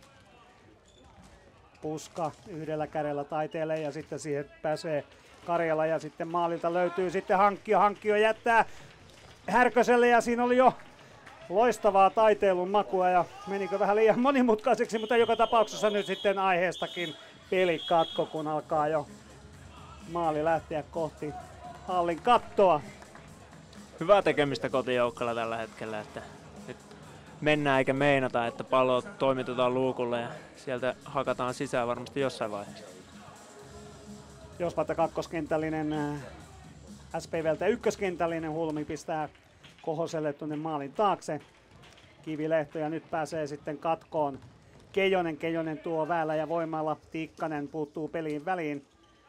Puska yhdellä kädellä taiteilee ja sitten siihen pääsee Karjala ja sitten maalilta löytyy sitten Hankkio. Hankkio jättää Härköselle ja siinä oli jo loistavaa taiteilun makua ja menikö vähän liian monimutkaiseksi, mutta joka tapauksessa nyt sitten aiheestakin pelikatko, kun alkaa jo maali lähteä kohti hallin kattoa.
Hyvää tekemistä kotijoukkoilla tällä hetkellä, että nyt mennään eikä meinata, että pallo toimitetaan luukulle ja sieltä hakataan sisään varmasti jossain vaiheessa.
Jospatta kakkoskentällinen, S P V:ltä ykköskentällinen, Hulmi pistää Kohoselle tuonne maalin taakse. Kivilehto ja nyt pääsee sitten katkoon Keijonen. Keijonen tuo väellä ja voimalla. Tikkanen puuttuu peliin väliin.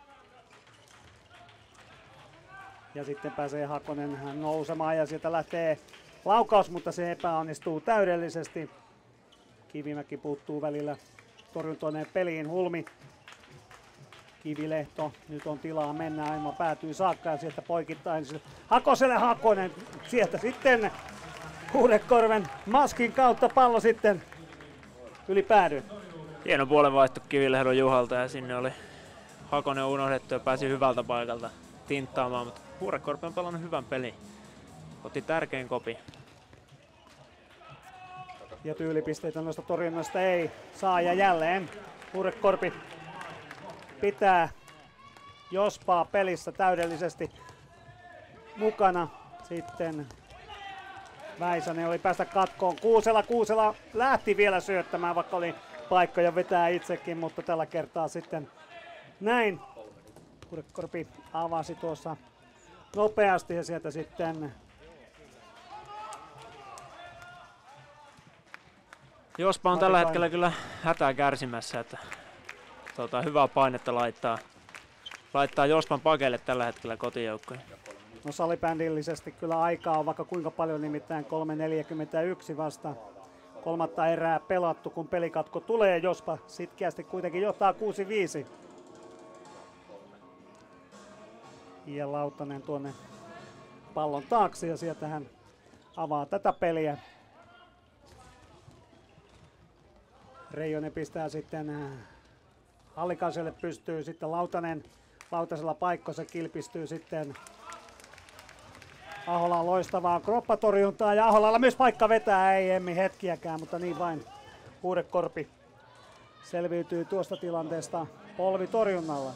Ja sitten pääsee Hakonen nousemaan ja sieltä lähtee laukaus, mutta se epäonnistuu täydellisesti. Kivimäki puuttuu välillä torjuntoineen peliin. Hulmi Kivilehto, nyt on tilaa mennä, Aimo päätyy saakka ja sieltä poikittain Hakoselle Hakonen, sieltä sitten Huudekorven maskin kautta pallo sitten yli päädyn.
Hieno puolenvaihto Kivilehdon Juhalta ja sinne oli Hakonen unohdettu ja pääsi hyvältä paikalta tinttaamaan, mutta Huudekorpi on pelannut hyvän pelin. Otti tärkein kopi.
Ja tyylipisteitä noista torjunnasta ei saa ja jälleen Huudekorpi pitää Jospaa pelissä täydellisesti mukana. Sitten Väisänen oli päästä katkoon. Kuusela, Kuusela lähti vielä syöttämään, vaikka oli paikkoja vetää itsekin, mutta tällä kertaa sitten näin. Huudekorpi avasi tuossa nopeasti ja sieltä sitten
Jospa on tällä hetkellä kyllä hätää kärsimässä, että tuota, hyvää painetta laittaa, laittaa Jospan pakeille tällä hetkellä kotijoukkoja.
No salibändillisesti kyllä aikaa on vaikka kuinka paljon, nimittäin kolme neljäkymmentäyksi vasta kolmatta erää pelattu, kun pelikatko tulee. Jospa sitkeästi kuitenkin johtaa kuusi viisi. Ja Lautanen tuonne pallon taakse ja sieltä hän avaa tätä peliä. Reijonen pistää sitten Hallikaiselle, pystyy sitten Lautanen. Lautasella paikka, se kilpistyy sitten Aholan loistavaa kroppatorjuntaa ja Aholalla myös paikka vetää, ei Emmi hetkiäkään, mutta niin vain Huudekorpi selviytyy tuosta tilanteesta polvitorjunnalla.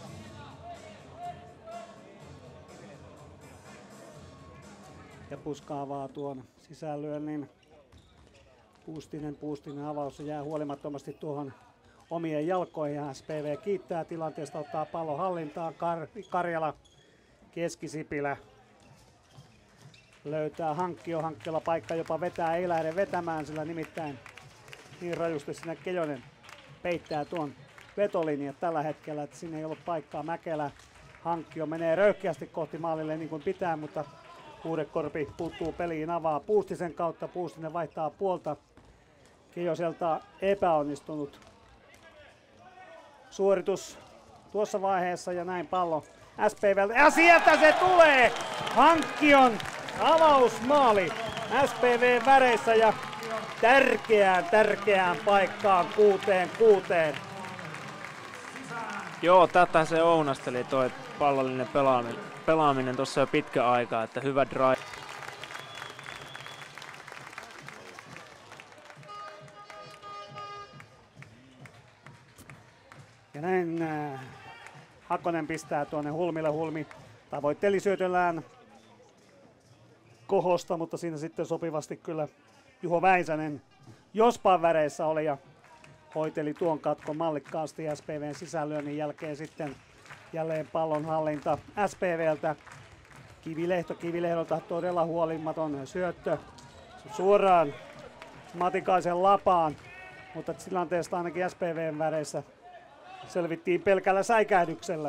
Ja Puska avaa tuon sisäänlyönnin. Puustinen, Puustinen avaus jää huolimattomasti tuohon omien jalkoihin. S P V kiittää tilanteesta, ottaa pallon hallintaan. Kar- Karjala, Keskisipilä löytää Hankkio. Hankkiolla paikka jopa vetää, ei lähde vetämään, sillä nimittäin niin rajusti sinne Kejonen peittää tuon vetolinja tällä hetkellä, että sinne ei ollut paikkaa. Mäkelä, Hankkio menee röyhkeästi kohti maalille niin kuin pitää, mutta Huudekorpi puuttuu peliin, avaa Puustisen kautta. Puustinen vaihtaa puolta. Kejoselta epäonnistunut suoritus tuossa vaiheessa ja näin pallo S P V:ltä. Ja sieltä se tulee! Hankkion avausmaali S P V väreissä ja tärkeään, tärkeään paikkaan kuuteen kuuteen.
Joo, tätä se ounasteli toi pallollinen pelaaminen, pelaaminen tuossa jo pitkä aikaa, että hyvä drive.
Ja näin äh, Hakonen pistää tuonne Hulmille. Hulmi tavoitteli syötöllään Kohosta, mutta siinä sitten sopivasti kyllä Juho Väisänen Jospaan väreissä oli ja hoiteli tuon katkon mallikkaasti. S P V:n sisäänlyönnin jälkeen sitten jälleen pallon hallinta S P V:ltä. Kivilehto Kivilehdolta todella huolimaton syöttö suoraan Matikaisen lapaan, mutta tilanteesta ainakin S P V:n väreissä selvittiin pelkällä säikähdyksellä.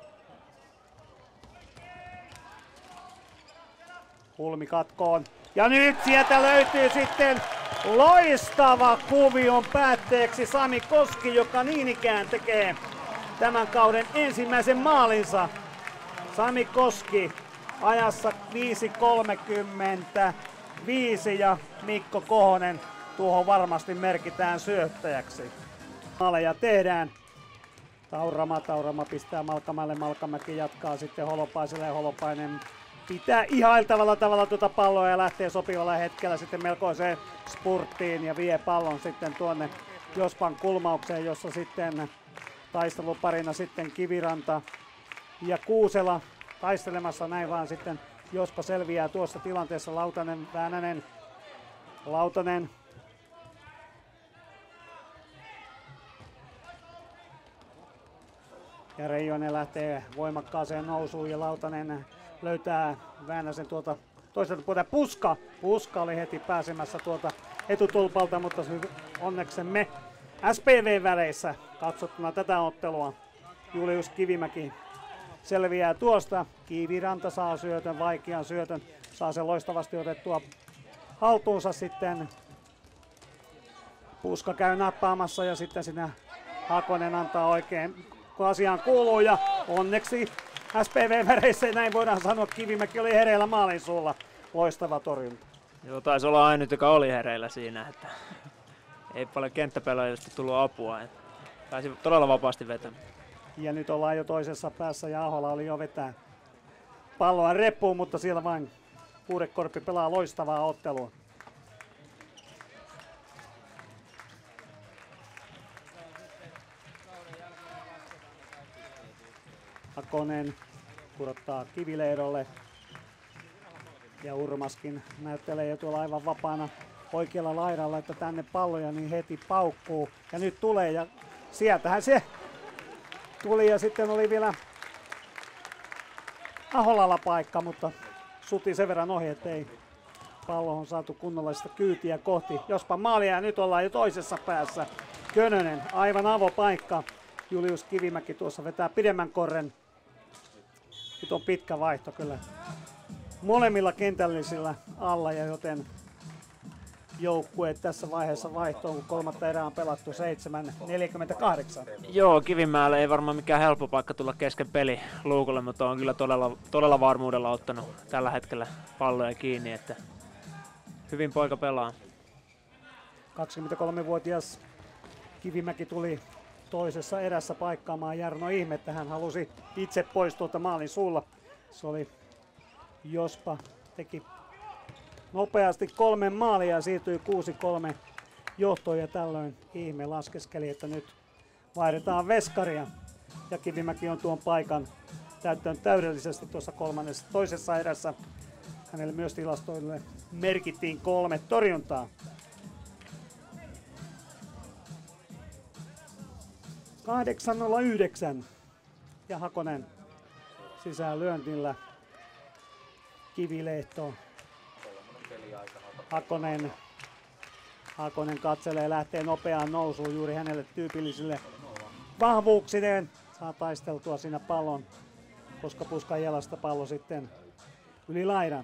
Hulmi katkoon. Ja nyt sieltä löytyy sitten loistava kuvion päätteeksi Sami Koski, joka niin ikään tekee tämän kauden ensimmäisen maalinsa. Sami Koski ajassa viisi kolmekymmentäviisi ja Mikko Kohonen tuohon varmasti merkitään syöttäjäksi. Maaleja tehdään. Taurama, Taurama pistää Malkamalle, Malkamäki jatkaa sitten Holopaiselle ja Holopainen pitää ihailtavalla tavalla tuota palloa ja lähtee sopivalla hetkellä sitten melkoiseen spurttiin ja vie pallon sitten tuonne Jospan kulmaukseen, jossa sitten taisteluparina sitten Kiviranta ja Kuusela taistelemassa, näin vaan sitten Jospa selviää tuossa tilanteessa. Lautanen, Väänänen, Lautanen. Ja Reijonen lähtee voimakkaaseen nousuun ja Lautanen löytää Väänäsen tuolta toiselta puolelta. Puska! Puska oli heti pääsemässä tuolta etutulpalta, mutta onneksemme S P V-väreissä katsottuna tätä ottelua. Julius Kivimäki selviää tuosta. Kiviranta saa syötön, vaikean syötön. Saa sen loistavasti otettua haltuunsa sitten. Puska käy nappaamassa ja sitten sinä Hakonen antaa oikein usko asiaan kuuluu ja onneksi S P V-väreissä näin voidaan sanoa, Kivimäki oli hereillä maalin suulla. Loistava torjunta.
Joo, taisi olla ainut, joka oli hereillä siinä, että ei paljon kenttäpelaajista tullut apua. Pääsi todella vapaasti vetämään.
Ja nyt ollaan jo toisessa päässä ja Ahola oli jo vetää palloa reppuun, mutta siellä vain Puudekorpi pelaa loistavaa ottelua. Hakonen kurottaa Kivileidolle. Ja Urmaskin näyttelee jo tuolla aivan vapaana oikealla laidalla, että tänne palloja niin heti paukkuu. Ja nyt tulee ja sieltähän se tuli ja sitten oli vielä Aholalla paikka, mutta suti sen verran ohi, ettei pallo on saatu kunnollista kyytiä kohti. Jospa maalia ja nyt ollaan jo toisessa päässä. Könönen, aivan avopaikka. Julius Kivimäki tuossa vetää pidemmän korren. Nyt on pitkä vaihto kyllä molemmilla kentällisillä alla, ja joten joukkueet tässä vaiheessa vaihtoon, kun kolmatta erää on pelattu seitsemän neljäkymmentäkahdeksan.
Joo, Kivimäelle ei varmaan mikään helppo paikka tulla kesken peli luukulle, mutta on kyllä todella, todella varmuudella ottanut tällä hetkellä palloja kiinni, että hyvin poika pelaa.
kaksikymmentäkolmevuotias Kivimäki tuli toisessa erässä paikkaamaan Jarno Ihmettä. Hän halusi itse pois tuolta maalin suulla. Se oli Jospa teki nopeasti kolme maalia ja siirtyi kuusi kolme johtoon, ja tällöin Ihme laskeskeli, että nyt vaihdetaan veskaria. Ja Kivimäki on tuon paikan täyttänyt täydellisesti tuossa kolmannessa toisessa erässä. Hänelle myös tilastoille merkittiin kolme torjuntaa. kahdeksan nolla yhdeksän ja Hakonen sisään lyöntillä. Kivilehto. Hakonen. Hakonen katselee, lähtee nopeaan nousuun juuri hänelle tyypillisille vahvuuksineen. Saa taisteltua siinä pallon, koska Puskan jalasta pallo sitten yli laidan.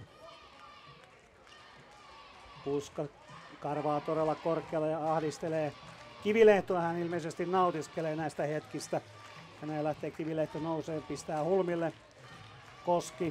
Puska karvaa todella korkealla ja ahdistelee Kivilehtoa. Hän ilmeisesti nautiskelee näistä hetkistä. Häneen lähtee Kivilehto nousee, pistää Hulmille. Koski.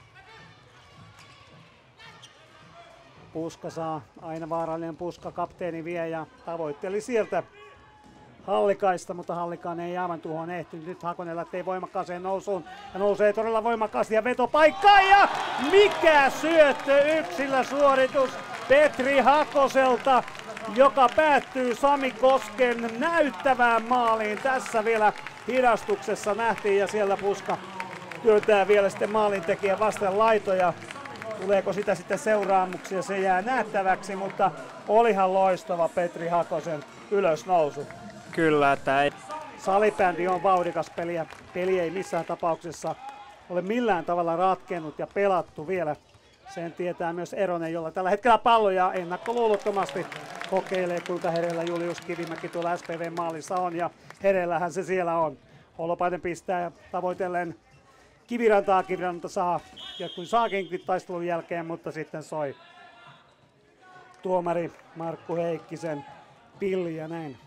Puska saa, aina vaarallinen Puska, kapteeni vie ja tavoitteli sieltä Hallikaista, mutta Hallikaan ei aivan tuohon ehtinyt. Nyt Hakonen lähtee voimakkaaseen nousuun ja nousee todella voimakkaasti ja vetopaikkaan, ja mikä syöttö, yksilä suoritus Petri Hakoselta, joka päättyy Sami Kosken näyttävään maaliin. Tässä vielä hidastuksessa nähtiin ja siellä Puska työntää vielä sitten maalintekijä vasten laitoja. Tuleeko sitä sitten seuraamuksia, se jää nähtäväksi, mutta olihan loistava Petri Hakosen ylösnousu.
Kyllä, että ei.
Salibändi on vauhdikas peli ja peli ei missään tapauksessa ole millään tavalla ratkennut ja pelattu vielä. Sen tietää myös Eronen, jolla tällä hetkellä palloja ennakkoluulottomasti kokeilee, kuinka hereillä Julius Kivimäki tuolla S P V-maalissa on, ja hereillähän se siellä on. Holopainen pistää ja tavoitellen Kivirantaa. Kiviranta saa, ja kun saakin taistelun jälkeen, mutta sitten soi tuomari Markku Heikkisen pilli ja näin.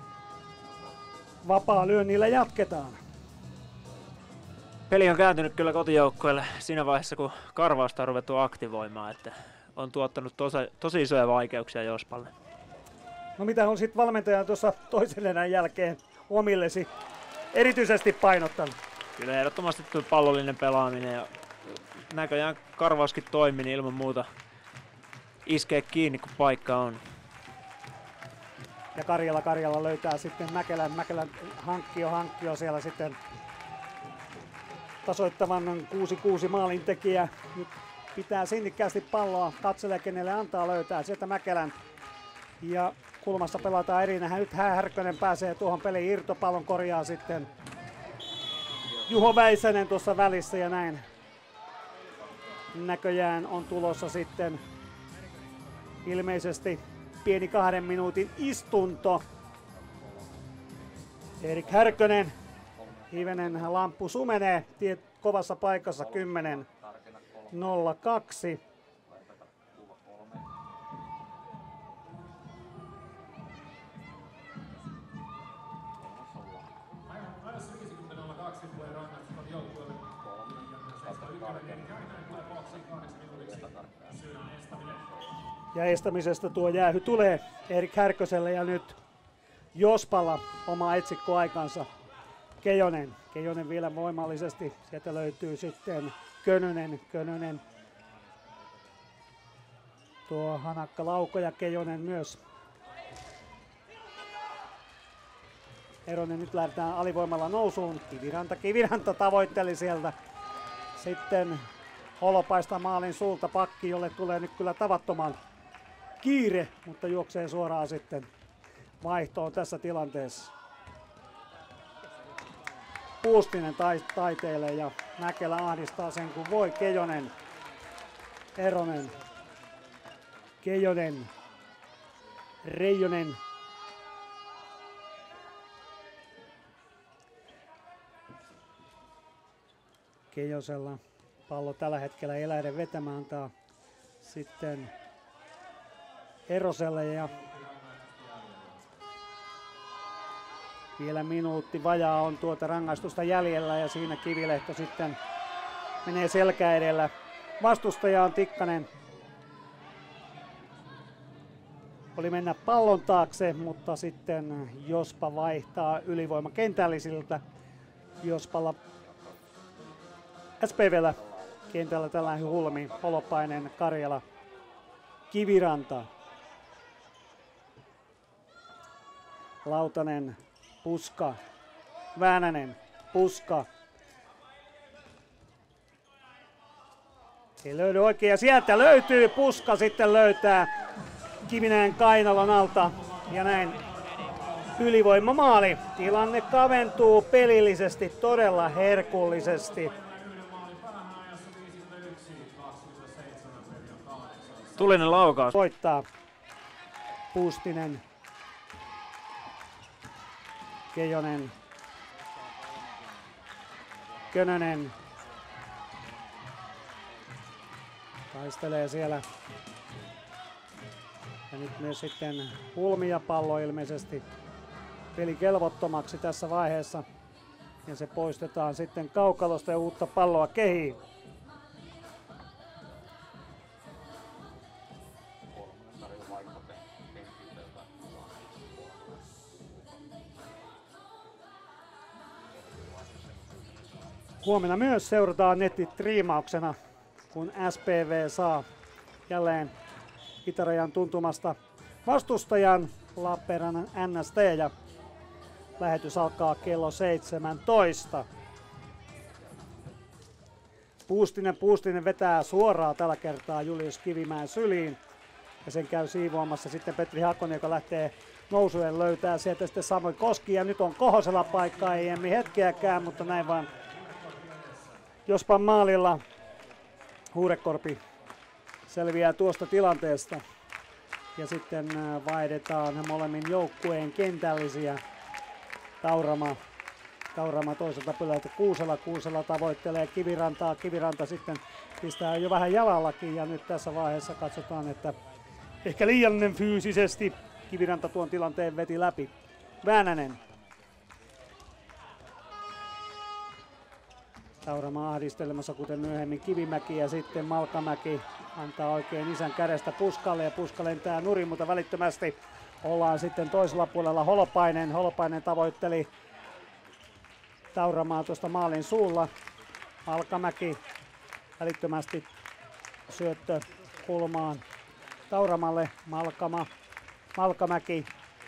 Vapaa lyönnillä jatketaan.
Peli on kääntynyt kyllä kotijoukkueelle siinä vaiheessa, kun karvausta on ruvettu aktivoimaan, että on tuottanut tosi, tosi isoja vaikeuksia Jospalle.
No mitä on sitten valmentaja tuossa toisen erän jälkeen omillesi erityisesti painottanut?
Kyllä ehdottomasti tuo pallollinen pelaaminen, ja näköjään karvauskin toimi, niin ilman muuta iskee kiinni, kun paikka on.
Ja Karjala Karjala löytää sitten Mäkelän, Mäkelän hankkio, hankkio siellä sitten tasoittavan kuusi kuusi maalintekijä. Nyt pitää sinnikkäästi palloa, katselee kenelle antaa, löytää sieltä Mäkelän. Ja kulmassa pelataan erinä. Nyt Härkönen pääsee tuohon peliin, irtopallon korjaa sitten Juho Väisänen tuossa välissä, ja näin näköjään on tulossa sitten ilmeisesti pieni kahden minuutin istunto. Erik Härkönen, hivenen lamppu sumenee, tiet kovassa paikassa kymmenen nolla kaksi. Ja estämisestä tuo jäähy tulee Erik Härköselle ja nyt Jospalla oma etsikkoaikansa. Keijonen. Keijonen vielä voimallisesti. Sieltä löytyy sitten Könönen. Könönen. Tuo hanakka lauko ja Keijonen myös. Eronen nyt lähdetään alivoimalla nousuun. Kiviranta, Kiviranta tavoitteli sieltä. Sitten Holopaista maalin suulta pakki, jolle tulee nyt kyllä tavattoman kiire, mutta juoksee suoraan sitten vaihtoon tässä tilanteessa. Puustinen taiteilee ja Mäkelä ahdistaa sen kun voi. Keijonen, Eronen, Keijonen, Reijonen. Keijosella pallo tällä hetkellä ei lähde vetämään, antaa sitten Eroselle ja vielä minuutti vajaa on tuota rangaistusta jäljellä ja siinä Kivilehto sitten menee selkä edellä. Vastustajaan Tikkanen oli mennä pallon taakse, mutta sitten Jospa vaihtaa ylivoimakentällisiltä. Jospalla S P V:llä kentällä tällainen Hulmi, Holopainen, Karjala, Kiviranta, Lautanen, Puska, Väänänen, Puska. Ei löydy oikein ja sieltä löytyy Puska, sitten löytää Kivinen kainalon alta ja näin ylivoimamaali. Tilanne kaventuu pelillisesti todella herkullisesti.
Tulinen laukaus.
Voittaa Puustinen, Keijonen, Könönen taistelee siellä. Ja nyt myös sitten Hulmi ja pallo ilmeisesti peli kelvottomaksi tässä vaiheessa. Ja se poistetaan sitten kaukalosta ja uutta palloa kehiin. Huomenna myös seurataan nettitriimauksena, kun S P V saa jälleen itärajan tuntumasta vastustajan Lappeenrannan N S T ja lähetys alkaa kello seitsemäntoista. Puustinen, Puustinen vetää suoraan tällä kertaa Julius Kivimäen syliin ja sen käy siivoamassa sitten Petri Hakonen, joka lähtee nousujen löytää sieltä sitten Samoin Koski ja nyt on Kohosella paikkaa, ei emmi hetkeäkään, mutta näin vaan Jospan maalilla Huurekorpi selviää tuosta tilanteesta. Ja sitten vaihdetaan molemmin joukkueen kentällisiä. Taurama, Taurama toiselta pylältä Kuusela. Kuusela tavoittelee Kivirantaa. Kiviranta sitten pistää jo vähän jalallakin ja nyt tässä vaiheessa katsotaan, että ehkä liiallinen fyysisesti. Kiviranta tuon tilanteen veti läpi. Väänänen. Taurama ahdistelemassa, kuten myöhemmin Kivimäki ja sitten Malkamäki antaa oikein isän kädestä Puskalle ja Puska lentää nurin, mutta välittömästi ollaan sitten toisella puolella Holopainen. Holopainen tavoitteli Tauramaa tuosta maalin suulla. Malkamäki välittömästi syöttö kulmaan Tauramalle. Malkama, Malkamäki,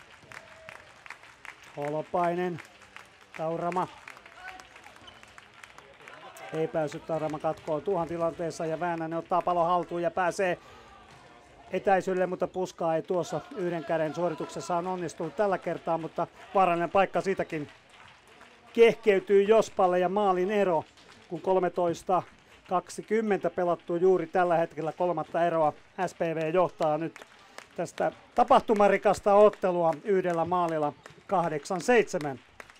Holopainen, Taurama. Ei päässyt Taurama katkoon tuohon tilanteessa ja Väänänen ottaa pallon haltuun ja pääsee etäisyydelle, mutta Puskaa ei tuossa yhden käden suorituksessa on onnistunut tällä kertaa, mutta vaarallinen paikka siitäkin kehkeytyy Jospalle ja maalin ero, kun kolmetoista kaksikymmentä pelattu juuri tällä hetkellä kolmatta eroa. S P V johtaa nyt tästä tapahtumarikasta ottelua yhdellä maalilla kahdeksan seitsemän.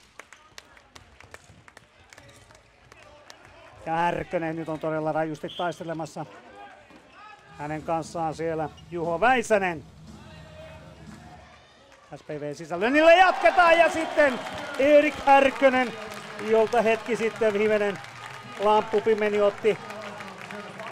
Ja Härkönen nyt on todella rajusti taistelemassa. Hänen kanssaan siellä Juho Väisänen. S P V sisällönnillä jatketaan ja sitten Erik Härkönen, jolta hetki sitten viimeinen lamppupimeni otti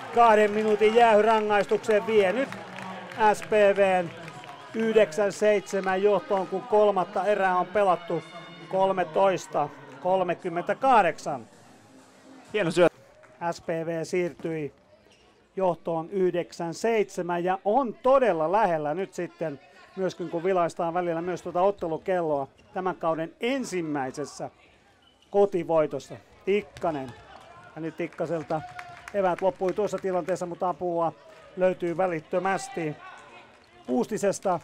kahden minuutin jäähyrangaistukseen vie nyt S P V:n yhdeksän seitsemän johtoon, kun kolmatta erää on pelattu kolmetoista kolmekymmentäkahdeksan.
Hieno syöttö.
S P V siirtyi johtoon yhdeksän seitsemän ja on todella lähellä nyt sitten, myöskin kun vilaistaan välillä myös tuota ottelukelloa tämän kauden ensimmäisessä kotivoitossa. Tikkanen. Ja nyt Tikkaselta eväät loppui tuossa tilanteessa, mutta apua löytyy välittömästi Puustisesta.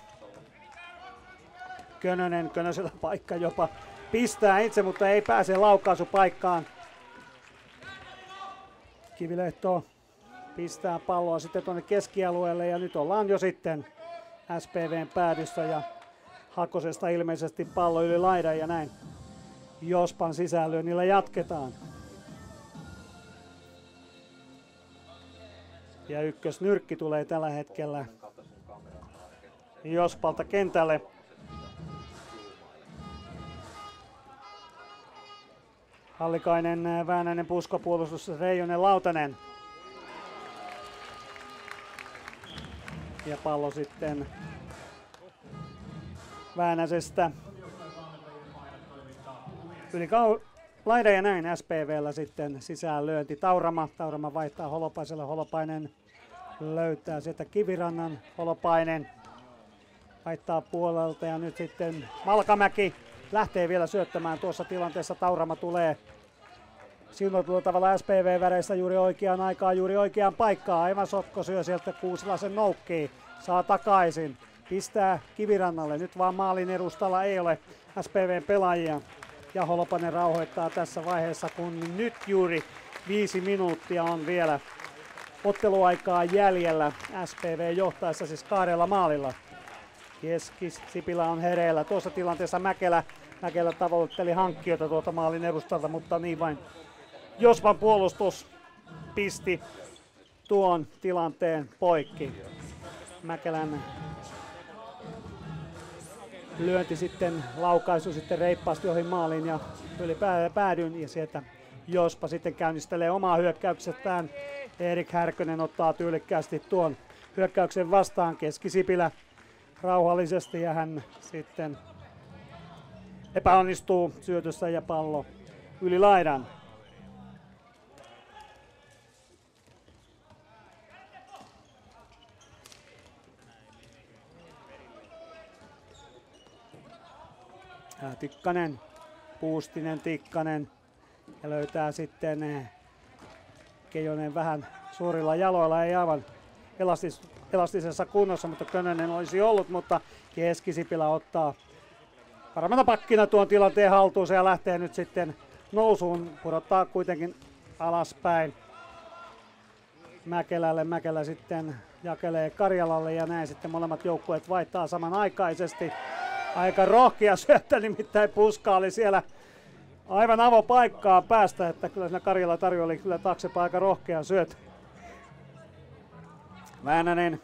Könönen, Könösellä paikka jopa pistää itse, mutta ei pääse laukaisupaikkaan. Kivilehto pistää palloa sitten tuonne keskialueelle ja nyt ollaan jo sitten S P V:n päädyssä ja Hakosesta ilmeisesti pallo yli laidan ja näin Jospan sisäänlyönnillä jatketaan. Ja ykkösnyrkki tulee tällä hetkellä Jospalta kentälle. Hallikainen, Väänänen, puskapuolustus, Reijonen, Lautanen. Ja pallo sitten Väänäsestä yli kau- laidan ja näin S P V:llä sitten sisään lyönti. Taurama, Taurama vaihtaa Holopaiselle, Holopainen löytää sieltä Kivirannan, Holopainen vaihtaa puolelta ja nyt sitten Malkamäki lähtee vielä syöttämään tuossa tilanteessa. Taurama tulee siunotulla tavalla S P V-väreissä juuri oikeaan aikaan, juuri oikeaan paikkaan. Aivan Sotko syö sieltä Kuusilaisen noukkii, saa takaisin, pistää Kivirannalle. Nyt vaan maalin edustalla ei ole S P V:n pelaajia. Ja Holopainen rauhoittaa tässä vaiheessa, kun nyt juuri viisi minuuttia on vielä otteluaikaa jäljellä. S P V johtaessa siis kahdella maalilla. Keski Sipilä on hereillä. Tuossa tilanteessa Mäkelä, Mäkelä tavoitteli hankkijoita tuolta maalin edustalta, mutta niin vain Jospan puolustus pisti tuon tilanteen poikki. Mäkelän lyönti sitten, laukaisu sitten reippaasti ohi maalin ja yli päädyn ja sieltä Jospa sitten käynnistelee omaa hyökkäyksettään. Erik Härkönen ottaa tyylikkäästi tuon hyökkäyksen vastaan. Keski-Sipilä rauhallisesti ja hän sitten epäonnistuu syötössä ja pallo yli laidan. Tikkanen, Puustinen, Tikkanen ja löytää sitten Keijonen vähän suurilla jaloilla, ei aivan elastis, elastisessa kunnossa, mutta Könönen olisi ollut, mutta Keski-Sipilä ottaa paremmana pakkina tuon tilanteen haltuunsa ja lähtee nyt sitten nousuun, pudottaa kuitenkin alaspäin Mäkelälle. Mäkelä sitten jakelee Karjalalle ja näin sitten molemmat joukkueet vaihtaa samanaikaisesti. Aika rohkea syöttö, nimittäin Puska oli siellä aivan avopaikkaa päästä, että kyllä siinä Karjala tarjoili kyllä taaksepäin aika rohkean syöttö. Väänänen.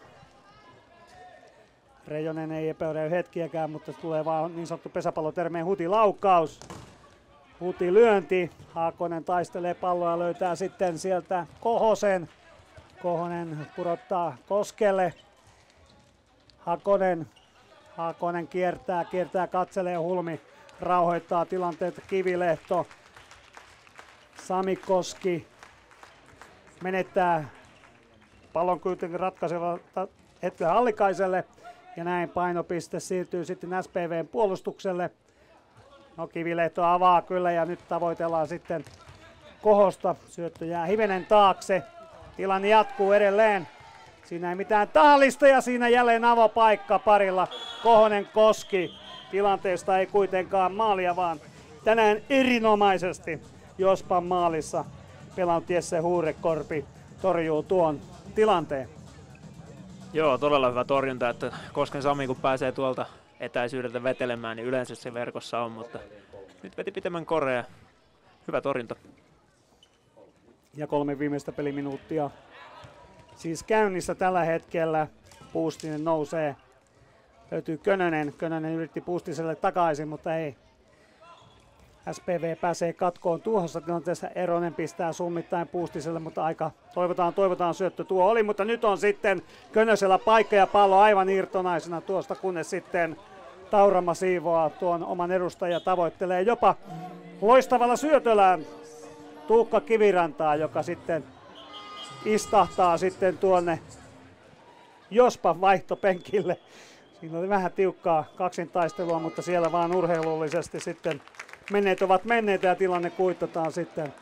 Reijonen ei epäyrey hetkiäkään, mutta tulee vaan niin sanottu pesäpallotermeen hutilaukaus. Huti lyönti. Haakonen taistelee palloa ja löytää sitten sieltä Kohosen. Kohonen pudottaa Koskelle. Hakonen. Haakonen kiertää, kiertää, katselee, Hulmi rauhoittaa tilanteet. Kivilehto, Sami Koski menettää pallon kuitenkin ratkaiseva hetken Hallikaiselle ja näin painopiste siirtyy sitten S P V:n puolustukselle. No Kivilehto avaa kyllä ja nyt tavoitellaan sitten Kohosta. Syöttö jää hivenen taakse. Tilanne jatkuu edelleen. Siinä ei mitään tahallista ja siinä jälleen avopaikka parilla. Kohonen Koski. Tilanteesta ei kuitenkaan maalia, vaan tänään erinomaisesti Jospan maalissa pelannut Jesse Huurekorpi torjuu tuon tilanteen.
Joo, todella hyvä torjunta, että Kosken Sami kun pääsee tuolta etäisyydeltä vetelemään, niin yleensä se verkossa on, mutta nyt veti pitemmän korea. Hyvä torjunta.
Ja kolme viimeistä peliminuuttia siis käynnissä tällä hetkellä. Puustinen nousee. Löytyy Könönen. Könönen yritti Puustiselle takaisin, mutta ei S P V pääsee katkoon tuossa tilanteessa. Eronen pistää summittain Puustiselle, mutta aika toivotaan, toivotaan syöttö tuo oli, mutta nyt on sitten Könösellä paikka ja pallo aivan irtonaisena tuosta, kunnes sitten Taurama siivoaa tuon oman edustajan ja tavoittelee jopa loistavalla syötöllä Tuukka Kivirantaa, joka sitten istahtaa sitten tuonne Jospan vaihtopenkille. Siinä oli vähän tiukkaa kaksintaistelua, mutta siellä vaan urheilullisesti sitten menneet ovat menneitä ja tilanne kuitataan sitten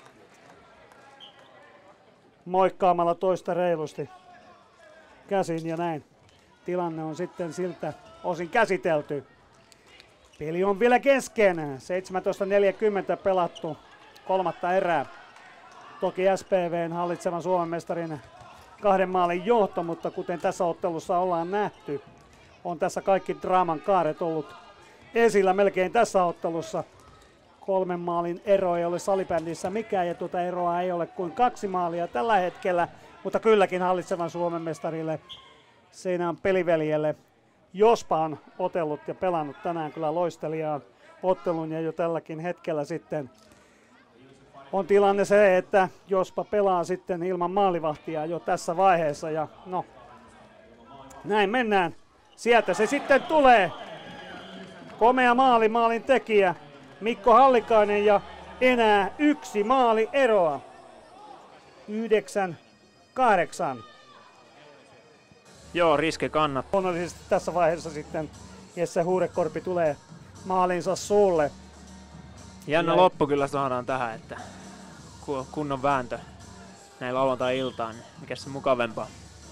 moikkaamalla toista reilusti käsin ja näin. Tilanne on sitten siltä osin käsitelty. Peli on vielä kesken. seitsemäntoista neljäkymmentä pelattu kolmatta erää. Toki S P V:n hallitsevan Suomen mestarin kahden maalin johto, mutta kuten tässä ottelussa ollaan nähty, on tässä kaikki draaman kaaret ollut esillä melkein tässä ottelussa. Kolmen maalin ero ei ole salibändissä mikään ja tuota eroa ei ole kuin kaksi maalia tällä hetkellä, mutta kylläkin hallitsevan Suomen mestarille Seinäjoen peliveljelle Jospa on otellut ja pelannut tänään kyllä loistelijaan ottelun ja jo tälläkin hetkellä sitten on tilanne se, että Jospa pelaa sitten ilman maalivahtia jo tässä vaiheessa ja no näin mennään. Sieltä se sitten tulee. Komea maali, maalin tekijä Mikko Hallikainen ja enää yksi maali eroa. Yhdeksän, kahdeksan.
Joo, riske kannattaa.
Luonnollisesti tässä vaiheessa sitten Jesse Huurekorpi tulee maalinsa suulle.
Jännä
Ja-
loppu kyllä saadaan tähän, että ku- kunnon vääntö näin lauantai-iltaan, niin mikä se mukavempaa.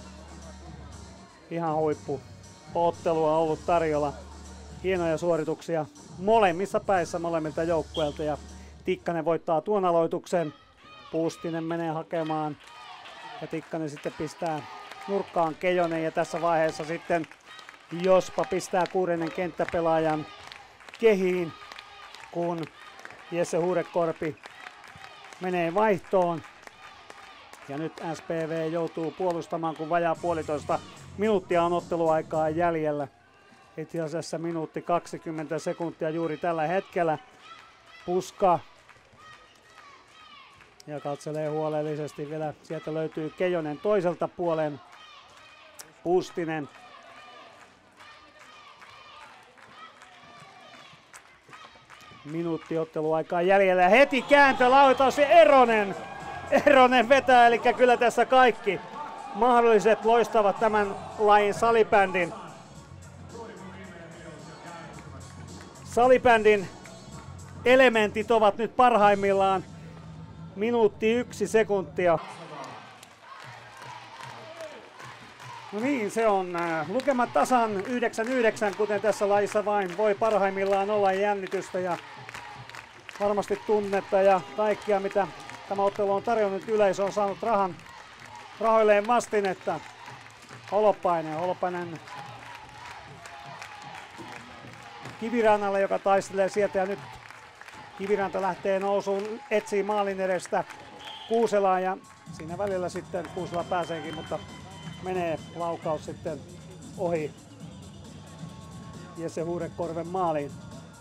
Ihan huippu ottelua ollut tarjolla. Hienoja suorituksia molemmissa päissä molemmilta joukkueilta ja Tikkanen voittaa tuon aloituksen. Puustinen menee hakemaan ja Tikkanen sitten pistää nurkkaan Keijonen ja tässä vaiheessa sitten Jospa pistää kuudennen kenttäpelaajan kehiin, kun Jesse Huurekorpi menee vaihtoon. Ja nyt S P V joutuu puolustamaan, kun vajaa puolitoista minuuttia on otteluaikaa jäljellä. Itse asiassa minuutti kaksikymmentä sekuntia juuri tällä hetkellä. Puska ja katselee huolellisesti vielä. Sieltä löytyy Keijonen toiselta puolen. Puustinen. Minuutti otteluaikaa jäljellä. Heti kääntö, lauitaus ja Eronen. Eronen vetää, eli kyllä tässä kaikki mahdolliset loistavat tämän lajin salibändin. Salibändin elementit ovat nyt parhaimmillaan. Minuutti yksi sekuntia. No niin, se on äh, lukemat tasan yhdeksän yhdeksän, kuten tässä lajissa vain voi parhaimmillaan olla jännitystä ja varmasti tunnetta ja kaikkia, mitä tämä ottelu on tarjonnut. Yleisö on saanut rahan, rahoilleen vastinetta. Holopainen, Holopainen Kivirannalle, joka taistelee sieltä ja nyt Kiviranta lähtee nousuun, etsii maalin edestä Kuuselaa ja siinä välillä sitten Kuusela pääseekin, mutta menee laukaus sitten ohi Jesse Huurekorven maaliin.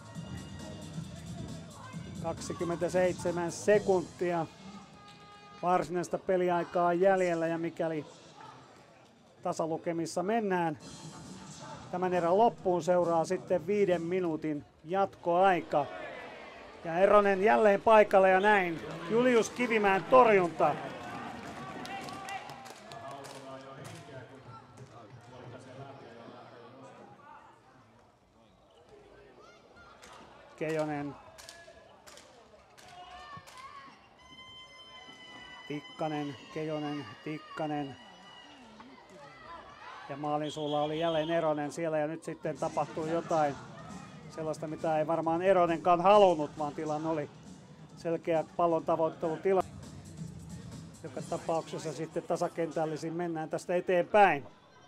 kaksikymmentäseitsemän sekuntia varsinaista peliaikaa jäljellä ja mikäli tasalukemissa mennään tämän erän loppuun, seuraa sitten viiden minuutin jatkoaika. Ja Eronen jälleen paikalle ja näin Julius Kivimäen torjunta. Keijonen. Tikkanen, Keijonen, Tikkanen. Ja maalin suulla oli jälleen Eronen siellä ja nyt sitten tapahtui jotain sellaista, mitä ei varmaan Eronenkaan halunnut, vaan tilanne oli selkeä pallon tavoittelutila. Joka tapauksessa sitten tasakentällisin mennään tästä eteenpäin.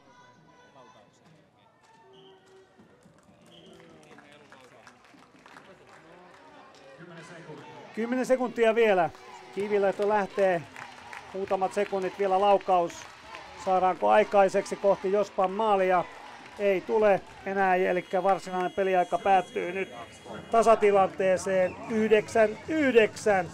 Kymmenen sekuntia vielä. Kivilähtö lähtee. Muutamat sekunnit vielä laukaus. Saadaanko aikaiseksi kohti Jospan maalia? ei tule enää, eli varsinainen peliaika päättyy nyt tasatilanteeseen yhdeksän yhdeksän.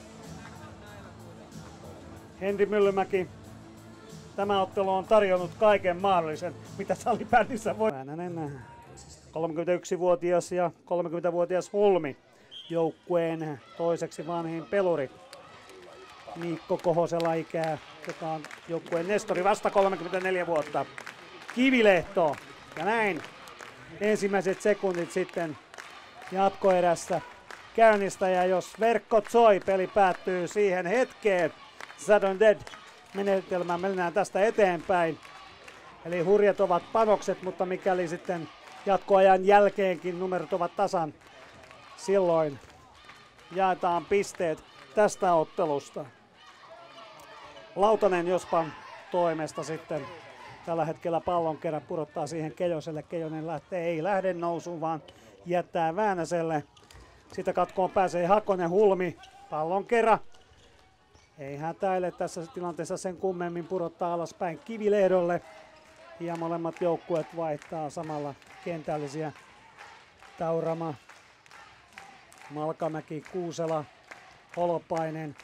Henri Myllymäki, tämä ottelu on tarjonnut kaiken mahdollisen, mitä salibändissä voi. Väänänen, kolmekymmentäyksivuotias ja kolmekymmentävuotias Hulmi, joukkueen toiseksi vanhin peluri. Mikko Kohosela ikää, joka on joukkueen nestori, vasta kolmekymmentäneljä vuotta. Kivilehto, ja näin ensimmäiset sekunnit sitten jatkoerässä käynnistä, ja jos verkkot soi, peli päättyy siihen hetkeen. Sudden Dead menetelmään mennään tästä eteenpäin. Eli hurjat ovat panokset, mutta mikäli sitten jatkoajan jälkeenkin numerot ovat tasan, silloin jaetaan pisteet tästä ottelusta. Lautanen Jospan toimesta sitten tällä hetkellä pallon kerran pudottaa siihen Kejoselle. Kejonen lähtee, ei lähde nousuun, vaan jättää Väänäselle. Sitä katkoon pääsee Hakonen, Hulmi, pallon kerran. Ei hätäile tässä tilanteessa sen kummemmin, pudottaa alaspäin Kivilehdolle. Ja molemmat joukkueet vaihtaa samalla kentällisiä. Taurama, Malkamäki, Kuusela, Holopainen.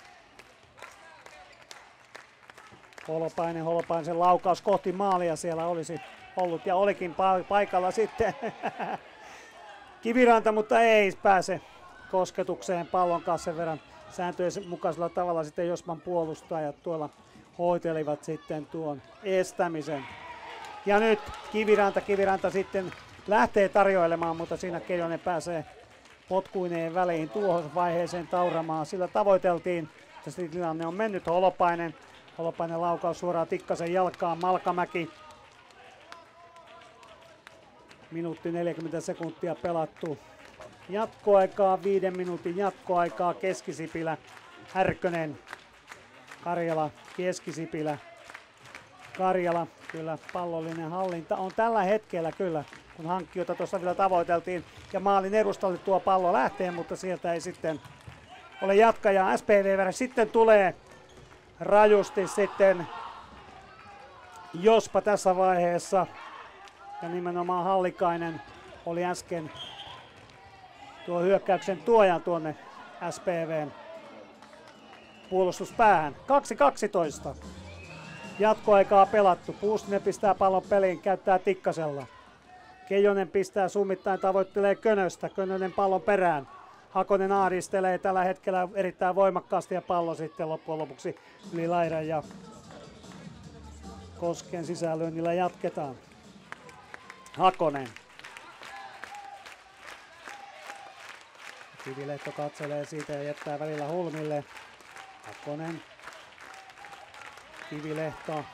Holopainen, Holopainen laukaus kohti maalia siellä olisi ollut ja olikin paikalla sitten Kiviranta, mutta ei pääse kosketukseen pallon kanssa sen verran sääntöjen mukaisella tavalla sitten Jospan puolustajat tuolla hoitelivat sitten tuon estämisen. Ja nyt Kiviranta, Kiviranta sitten lähtee tarjoilemaan, mutta siinä Keijonen pääsee potkuineen väliin tuohon vaiheeseen Tauramaa. Sillä tavoiteltiin, että tilanne on mennyt. Holopainen, Holopainen laukaus suoraan Tikkasen jalkaan, Malkamäki. Minuutti neljäkymmentä sekuntia pelattu. Jatkoaikaa, viiden minuutin jatkoaikaa, Keskisipilä, Härkönen, Karjala, Keskisipilä, Karjala. Kyllä pallollinen hallinta on tällä hetkellä kyllä, kun hankkijoita tuossa vielä tavoiteltiin ja maalin edustalle tuo pallo lähtee, mutta sieltä ei sitten ole jatkajaa. S P V sitten tulee rajusti sitten Jospa tässä vaiheessa ja nimenomaan Hallikainen oli äsken tuo hyökkäyksen tuojan tuonne S P V:n puolustuspäähän. kaksi kaksitoista. Jatkoaikaa pelattu. Puustinen pistää pallon peliin, käyttää Tikkasella. Keijonen pistää summittain, tavoittelee Könöstä. Könönen pallon perään. Hakonen ahdistelee tällä hetkellä erittäin voimakkaasti ja pallo sitten loppujen lopuksi yli laidan ja Kosken sisälyönnillä jatketaan. Hakonen. Kivilehto katselee siitä ja jättää välillä Hulmille. Hakonen. Kivilehto.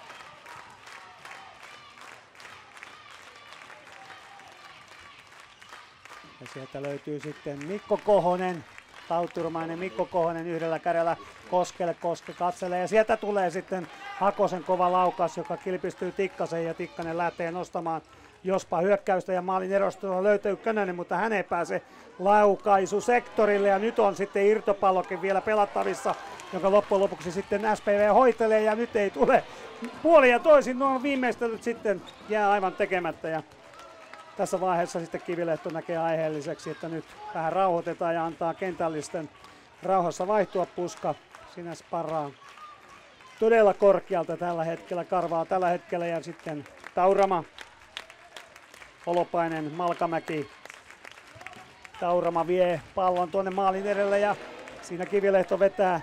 Ja sieltä löytyy sitten Mikko Kohonen, tautturmainen Mikko Kohonen yhdellä kädellä Koskelle. Koske katselee ja sieltä tulee sitten Hakosen kova laukaus, joka kilpistyy Tikkasen ja Tikkanen lähtee nostamaan Jospa hyökkäystä ja maalin erostolla löytyy Könönen, mutta hän ei pääse laukaisusektorille ja nyt on sitten irtopallokin vielä pelattavissa, jonka loppujen lopuksi sitten S P V hoitelee ja nyt ei tule puoli ja toisin, nuo viimeistelyt sitten jää aivan tekemättä ja tässä vaiheessa sitten Kivilehto näkee aiheelliseksi, että nyt vähän rauhoitetaan ja antaa kentällisten rauhassa vaihtua. Puska sinä sparraa todella korkealta tällä hetkellä, karvaa tällä hetkellä ja sitten Taurama, Holopainen, Malkamäki. Taurama vie pallon tuonne maalin edelle ja siinä Kivilehto vetää.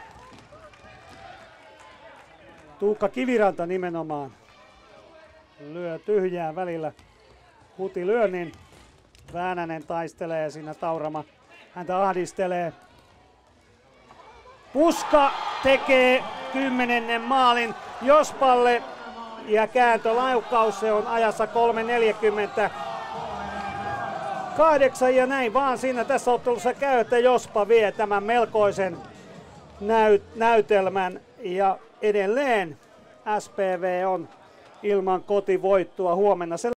Tuukka Kiviranta nimenomaan lyö tyhjää välillä. Huti lyönnin. Väänänen taistelee siinä Taurama. Häntä ahdistelee. Puska tekee kymmenennen maalin Jospalle. Ja kääntölaukaus, se on ajassa kolme neljäkymmentä kahdeksan ja näin vaan siinä tässä ottelussa käy, että Jospa vie tämän melkoisen näyt- näytelmän. Ja edelleen S P V on ilman kotivoittoa huomenna. Se